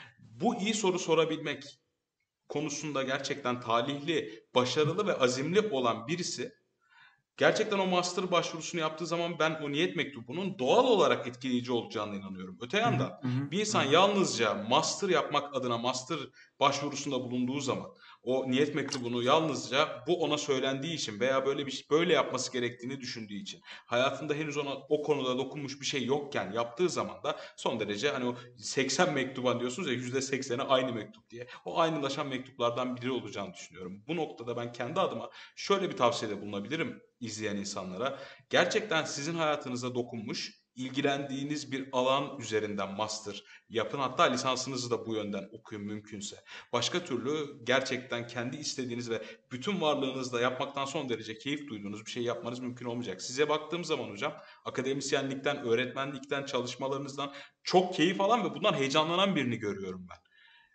Bu iyi soru sorabilmek konusunda gerçekten talihli, başarılı ve azimli olan birisi gerçekten o master başvurusunu yaptığı zaman ben o niyet mektubunun doğal olarak etkileyici olacağına inanıyorum. Öte Hı hı, yandan hı hı, bir hı insan hı. yalnızca master yapmak adına master başvurusunda bulunduğu zaman o niyet mektubunu yalnızca bu ona söylendiği için veya böyle bir şey, böyle yapması gerektiğini düşündüğü için hayatında henüz ona o konuda dokunmuş bir şey yokken yaptığı zaman da son derece hani o seksen mektuban diyorsunuz ya yüzde sekseni aynı mektup diye. O aynılaşan mektuplardan biri olacağını düşünüyorum. Bu noktada ben kendi adıma şöyle bir tavsiyede bulunabilirim izleyen insanlara. Gerçekten sizin hayatınıza dokunmuş, ilgilendiğiniz bir alan üzerinden master yapın. Hatta lisansınızı da bu yönden okuyun mümkünse. Başka türlü gerçekten kendi istediğiniz ve bütün varlığınızla yapmaktan son derece keyif duyduğunuz bir şey yapmanız mümkün olmayacak. Size baktığım zaman hocam akademisyenlikten, öğretmenlikten, çalışmalarınızdan çok keyif alan ve bundan heyecanlanan birini görüyorum ben.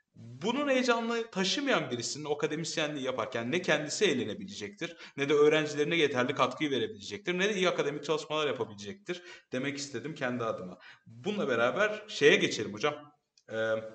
Bunun heyecanını taşımayan birisinin o akademisyenliği yaparken ne kendisi eğlenebilecektir, ne de öğrencilerine yeterli katkıyı verebilecektir, ne de iyi akademik çalışmalar yapabilecektir demek istedim kendi adıma. Bununla beraber şeye geçelim hocam. Ee,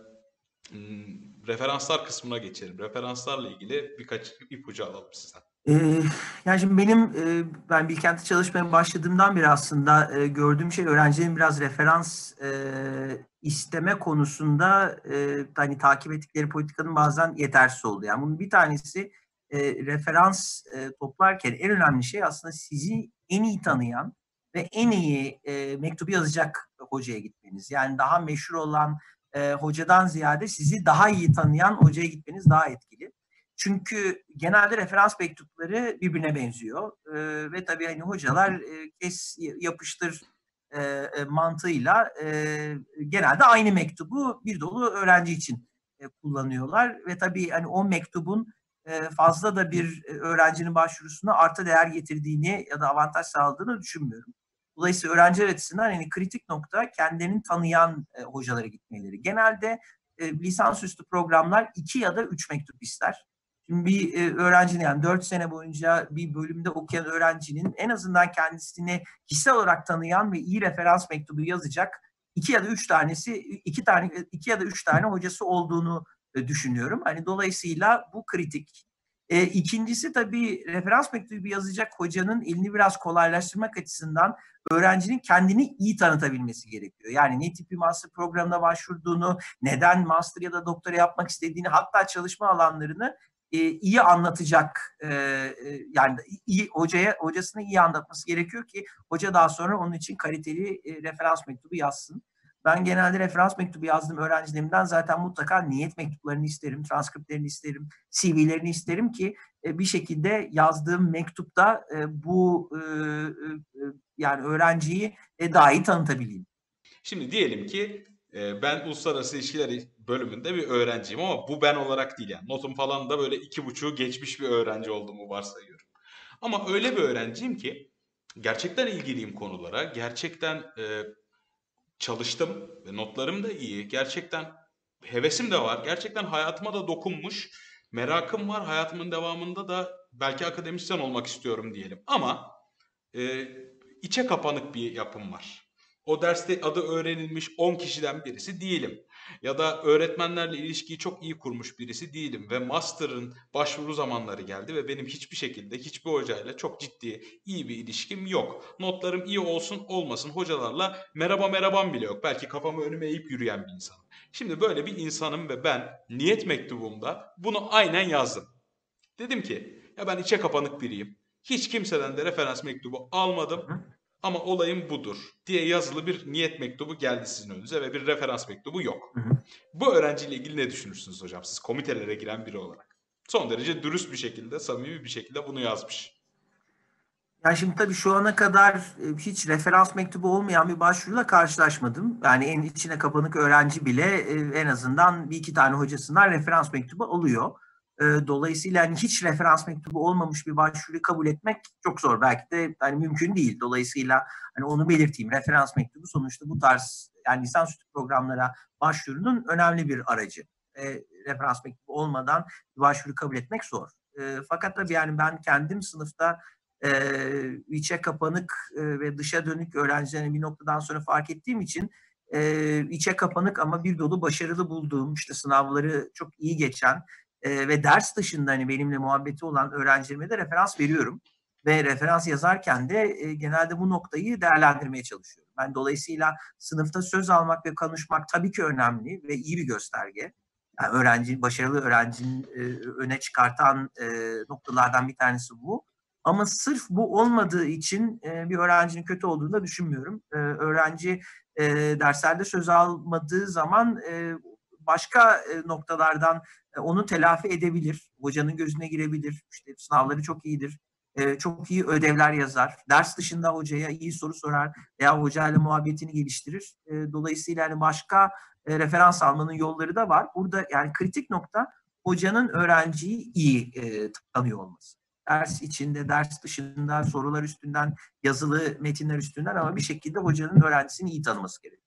hmm, referanslar kısmına geçelim. Referanslarla ilgili birkaç ipucu alalım sizden. Ee, yani şimdi benim e, ben Bilkent'te çalışmaya başladığımdan beri aslında e, gördüğüm şey öğrencilerin biraz referans e, isteme konusunda e, hani takip ettikleri politikanın bazen yetersiz oldu. Yani bunun bir tanesi e, referans e, toplarken en önemli şey aslında sizi en iyi tanıyan ve en iyi e, mektubu yazacak hocaya gitmeniz. Yani daha meşhur olan e, hocadan ziyade sizi daha iyi tanıyan hocaya gitmeniz daha etkili. Çünkü genelde referans mektupları birbirine benziyor e, ve tabii hani hocalar e, kes yapıştır e, e, mantığıyla e, genelde aynı mektubu bir dolu öğrenci için e, kullanıyorlar ve tabii hani o mektubun e, fazla da bir e, öğrencinin başvurusuna artı değer getirdiğini ya da avantaj sağladığını düşünmüyorum. Dolayısıyla öğrenciler açısından hani kritik nokta kendilerini tanıyan e, hocalara gitmeleri. Genelde e, lisansüstü programlar iki ya da üç mektup ister. Şimdi bir e, öğrencinin yani dört sene boyunca bir bölümde okuyan öğrencinin en azından kendisini kişisel olarak tanıyan ve iyi referans mektubu yazacak iki ya da üç tanesi, iki tane, iki ya da üç tane hocası olduğunu e, düşünüyorum. Hani dolayısıyla bu kritik. E, ikincisi tabii referans mektubu yazacak hocanın elini biraz kolaylaştırmak açısından öğrencinin kendini iyi tanıtabilmesi gerekiyor. Yani ne tip bir master programına başvurduğunu, neden master ya da doktora yapmak istediğini, hatta çalışma alanlarını e, iyi anlatacak e, yani iyi hocaya hocasına iyi anlatması gerekiyor ki hoca daha sonra onun için kaliteli e, referans mektubu yazsın. Ben genelde referans mektubu yazdığım öğrencilerimden zaten mutlaka niyet mektuplarını isterim, transkriptlerini isterim, C V'lerini isterim ki e, bir şekilde yazdığım mektupta e, bu e, e, yani öğrenciyi e, daha iyi tanıtabileyim. Şimdi diyelim ki e, ben uluslararası ilişkiler bölümünde bir öğrenciyim ama bu ben olarak değil yani. Notum falan da böyle iki buçuğu geçmiş bir öğrenci olduğumu varsayıyorum. Ama öyle bir öğrenciyim ki gerçekten ilgiliyim konulara. Gerçekten e, çalıştım ve notlarım da iyi. Gerçekten hevesim de var. Gerçekten hayatıma da dokunmuş. Merakım var. Hayatımın devamında da belki akademisyen olmak istiyorum diyelim. Ama e, içe kapanık bir yapım var. O derste adı öğrenilmiş on kişiden birisi değilim. Ya da öğretmenlerle ilişkiyi çok iyi kurmuş birisi değilim. Ve master'ın başvuru zamanları geldi ve benim hiçbir şekilde hiçbir hocayla çok ciddi iyi bir ilişkim yok. Notlarım iyi olsun olmasın hocalarla merhaba merhabam bile yok. Belki kafamı önüme eğip yürüyen bir insanım. Şimdi böyle bir insanım ve ben niyet mektubumda bunu aynen yazdım. Dedim ki ya ben içe kapanık biriyim. Hiç kimseden de referans mektubu almadım ama olayım budur diye yazılı bir niyet mektubu geldi sizin önünüze ve bir referans mektubu yok. Hı hı. Bu öğrenciyle ilgili ne düşünürsünüz hocam? Siz komitelere giren biri olarak. Son derece dürüst bir şekilde, samimi bir şekilde bunu yazmış. Yani şimdi tabii şu ana kadar e, hiç referans mektubu olmayan bir başvuruyla karşılaşmadım. Yani en içine kapanık öğrenci bile e, en azından bir iki tane hocasından referans mektubu alıyor. E, Dolayısıyla hani hiç referans mektubu olmamış bir başvuruyu kabul etmek çok zor. Belki de hani mümkün değil. Dolayısıyla hani onu belirteyim. Referans mektubu sonuçta bu tarz yani lisansüstü programlara başvurunun önemli bir aracı. E, Referans mektubu olmadan bir başvuru kabul etmek zor. E, fakat tabii yani ben kendim sınıfta e, içe kapanık e, ve dışa dönük öğrencilerin bir noktadan sonra fark ettiğim için e, içe kapanık ama bir dolu başarılı bulduğum, işte sınavları çok iyi geçen e, ve ders dışında hani benimle muhabbeti olan öğrencilerime de referans veriyorum. Ve referans yazarken de e, genelde bu noktayı değerlendirmeye çalışıyorum. Ben dolayısıyla sınıfta söz almak ve konuşmak tabii ki önemli ve iyi bir gösterge. Yani öğrenci, başarılı öğrencinin e, öne çıkartan e, noktalardan bir tanesi bu. Ama sırf bu olmadığı için e, bir öğrencinin kötü olduğunu da düşünmüyorum. E, öğrenci e, derslerde söz almadığı zaman e, başka e, noktalardan e, onu telafi edebilir. Hocanın gözüne girebilir. İşte sınavları çok iyidir. E, çok iyi ödevler yazar. Ders dışında hocaya iyi soru sorar veya hocayla muhabbetini geliştirir. E, dolayısıyla yani başka e, referans almanın yolları da var. Burada yani kritik nokta hocanın öğrenciyi iyi e, tanıyor olması. Ders içinde, ders dışında, sorular üstünden, yazılı metinler üstünden ama bir şekilde hocanın öğrencisini iyi tanıması gerekiyor.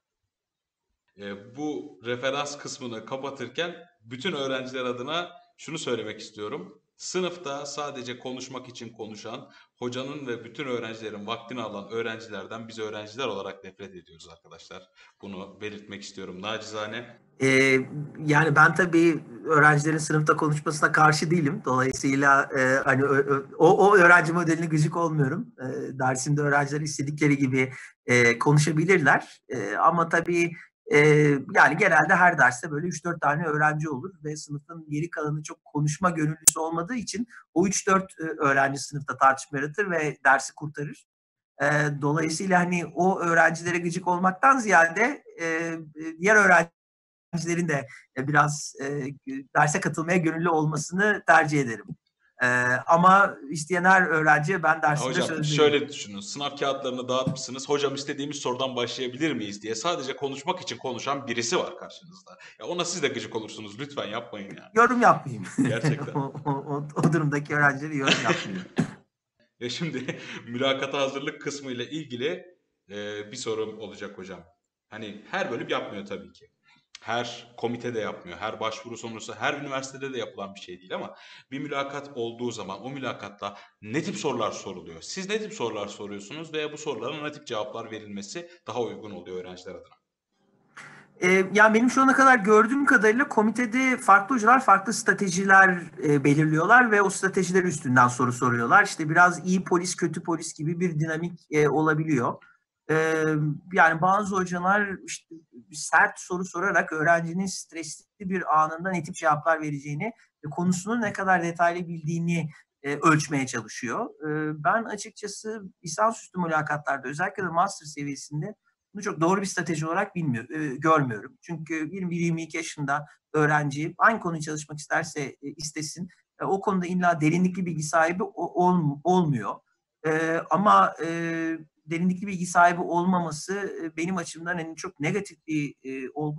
E, bu referans kısmını kapatırken bütün öğrenciler adına şunu söylemek istiyorum. Sınıfta sadece konuşmak için konuşan, hocanın ve bütün öğrencilerin vaktini alan öğrencilerden biz öğrenciler olarak nefret ediyoruz arkadaşlar. Bunu belirtmek istiyorum nacizane. Ee, Yani ben tabii öğrencilerin sınıfta konuşmasına karşı değilim. Dolayısıyla e, hani o, o, o öğrenci modeline gıcık olmuyorum. E, dersinde öğrenciler istedikleri gibi e, konuşabilirler. E, ama tabii e, yani genelde her derste böyle üç dört tane öğrenci olur ve sınıfın geri kalanı çok konuşma gönüllüsü olmadığı için o üç dört öğrenci sınıfta tartışma yaratır ve dersi kurtarır. E, dolayısıyla hani o öğrencilere gıcık olmaktan ziyade e, diğer öğrenci öğrencilerin de biraz e, derse katılmaya gönüllü olmasını tercih ederim. E, ama isteyen her öğrenciye ben Ya dersinde hocam söz veririm. şöyle düşünün. Sınav kağıtlarını dağıtmışsınız. Hocam istediğimiz sorudan başlayabilir miyiz diye sadece konuşmak için konuşan birisi var karşınızda. Ya ona siz de gıcık olursunuz. Lütfen yapmayın yani. Yorum yapmayayım. Gerçekten. o, o, o durumdaki öğrencilere yorum yapmayayım. Ve şimdi mülakata hazırlık kısmı ile ilgili e, bir sorum olacak hocam. Hani her bölüm yapmıyor tabii ki. Her komite de yapmıyor. Her başvuru sonrası her üniversitede de yapılan bir şey değil ama bir mülakat olduğu zaman o mülakatta ne tip sorular soruluyor? Siz ne tip sorular soruyorsunuz veya bu sorulara ne tip cevaplar verilmesi daha uygun oluyor öğrenciler adına? E, yani benim şu ana kadar gördüğüm kadarıyla komitede farklı hocalar farklı stratejiler e, belirliyorlar ve o stratejiler üstünden soru soruyorlar. İşte biraz iyi polis, kötü polis gibi bir dinamik e, olabiliyor. E, Yani bazı hocalar işte sert soru sorarak öğrencinin stresli bir anında ne tip cevaplar vereceğini ve konusunu ne kadar detaylı bildiğini e, ölçmeye çalışıyor. E, ben açıkçası lisansüstü mülakatlarda özellikle de master seviyesinde bunu çok doğru bir strateji olarak bilmiyor, e, görmüyorum. Çünkü yirmi bir yirmi iki yaşında öğrenci aynı konuyu çalışmak isterse e, istesin. E, o konuda illa derinlikli bilgi sahibi o, ol, olmuyor. E, ama e, derinlikli bilgi sahibi olmaması e, benim açımdan hani çok negatif bir e, olgu.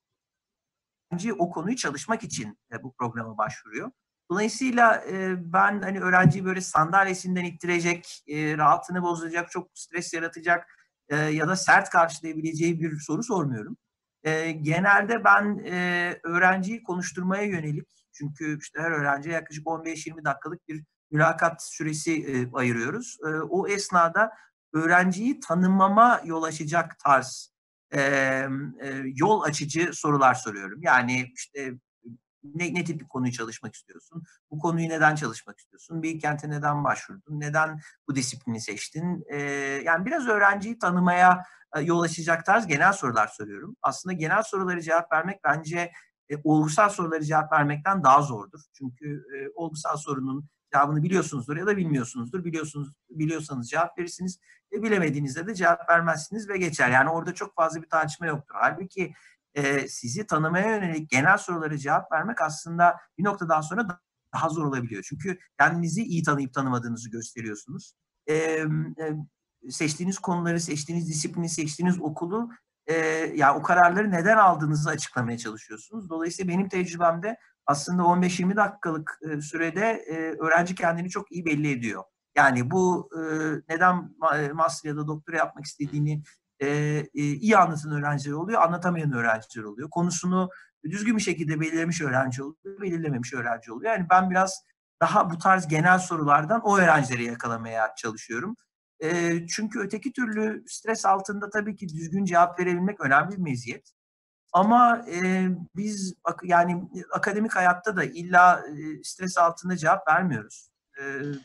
Öğrenci o konuyu çalışmak için e, bu programa başvuruyor. Dolayısıyla e, ben hani öğrenciyi böyle sandalyesinden ittirecek, e, rahatını bozacak, çok stres yaratacak e, ya da sert karşılayabileceği bir soru sormuyorum. E, genelde ben e, öğrenciyi konuşturmaya yönelik, çünkü işte her öğrenciye yaklaşık on beş yirmi dakikalık bir mülakat süresi e, ayırıyoruz. E, o esnada öğrenciyi tanımama yol açacak tarz e, e, yol açıcı sorular soruyorum. Yani işte ne, ne tip bir konuyu çalışmak istiyorsun? Bu konuyu neden çalışmak istiyorsun? Bilkent'e neden başvurdun? Neden bu disiplini seçtin? E, yani biraz öğrenciyi tanımaya e, yol açacak tarz genel sorular soruyorum. Aslında genel soruları cevap vermek bence e, olgusal soruları cevap vermekten daha zordur. Çünkü e, olgusal sorunun cevabını biliyorsunuzdur ya da bilmiyorsunuzdur. Biliyorsunuz, biliyorsanız cevap verirsiniz. E, bilemediğinizde de cevap vermezsiniz ve geçer. Yani orada çok fazla bir tartışma yoktur. Halbuki e, sizi tanımaya yönelik genel sorulara cevap vermek aslında bir noktadan sonra daha zor olabiliyor. Çünkü kendinizi iyi tanıyıp tanımadığınızı gösteriyorsunuz. E, e, seçtiğiniz konuları, seçtiğiniz disiplini, seçtiğiniz okulu, e, yani o kararları neden aldığınızı açıklamaya çalışıyorsunuz. Dolayısıyla benim tecrübemde aslında on beş yirmi dakikalık e, sürede e, öğrenci kendini çok iyi belli ediyor. Yani bu e, neden master ya da doktora yapmak istediğini e, e, iyi anlatan öğrenciler oluyor, anlatamayan öğrenciler oluyor. Konusunu düzgün bir şekilde belirlemiş öğrenci oluyor, belirlememiş öğrenci oluyor. Yani ben biraz daha bu tarz genel sorulardan o öğrencileri yakalamaya çalışıyorum. E, çünkü öteki türlü stres altında tabii ki düzgün cevap verebilmek önemli bir meziyet. Ama e, biz yani akademik hayatta da illa e, stres altında cevap vermiyoruz. E,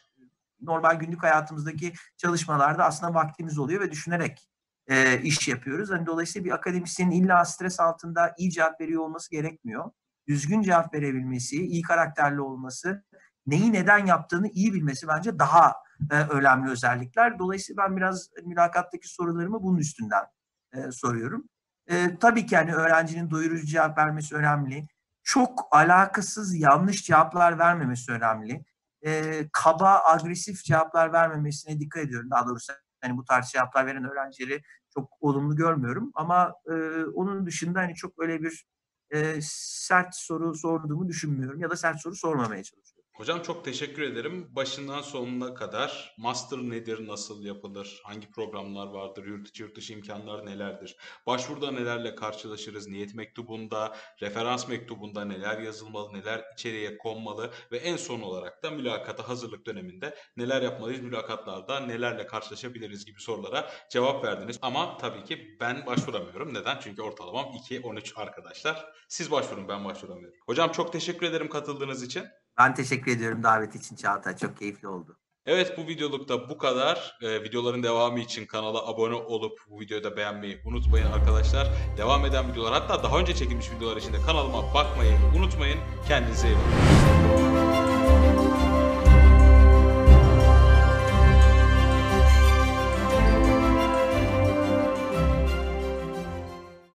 normal günlük hayatımızdaki çalışmalarda aslında vaktimiz oluyor ve düşünerek e, iş yapıyoruz. Hani dolayısıyla bir akademisyenin illa stres altında iyi cevap veriyor olması gerekmiyor. Düzgün cevap verebilmesi, iyi karakterli olması, neyi neden yaptığını iyi bilmesi bence daha e, önemli özellikler. Dolayısıyla ben biraz mülakattaki sorularımı bunun üstünden e, soruyorum. E, tabii ki hani öğrencinin doyurucu cevap vermesi önemli. Çok alakasız yanlış cevaplar vermemesi önemli. E, kaba, agresif cevaplar vermemesine dikkat ediyorum. Daha doğrusu hani bu tarz cevaplar veren öğrencileri çok olumlu görmüyorum. Ama e, onun dışında hani çok öyle bir e, sert soru sorduğumu düşünmüyorum ya da sert soru sormamaya çalışıyorum. Hocam çok teşekkür ederim. Başından sonuna kadar master nedir, nasıl yapılır, hangi programlar vardır, yurt içi yurt dışı imkanlar nelerdir, başvuruda nelerle karşılaşırız, niyet mektubunda, referans mektubunda neler yazılmalı, neler içeriye konmalı ve en son olarak da mülakata hazırlık döneminde neler yapmalıyız, mülakatlarda nelerle karşılaşabiliriz gibi sorulara cevap verdiniz. Ama tabii ki ben başvuramıyorum. Neden? Çünkü ortalamam iki on üç arkadaşlar. Siz başvurun, ben başvuramıyorum. Hocam çok teşekkür ederim katıldığınız için. Ben teşekkür ediyorum davet için Çağatay. Çok keyifli oldu. Evet, bu videolukta bu kadar. Ee, videoların devamı için kanala abone olup bu videoyu da beğenmeyi unutmayın arkadaşlar. Devam eden videolar, hatta daha önce çekilmiş videolar için de kanalıma bakmayı unutmayın. Kendinize iyi bakın.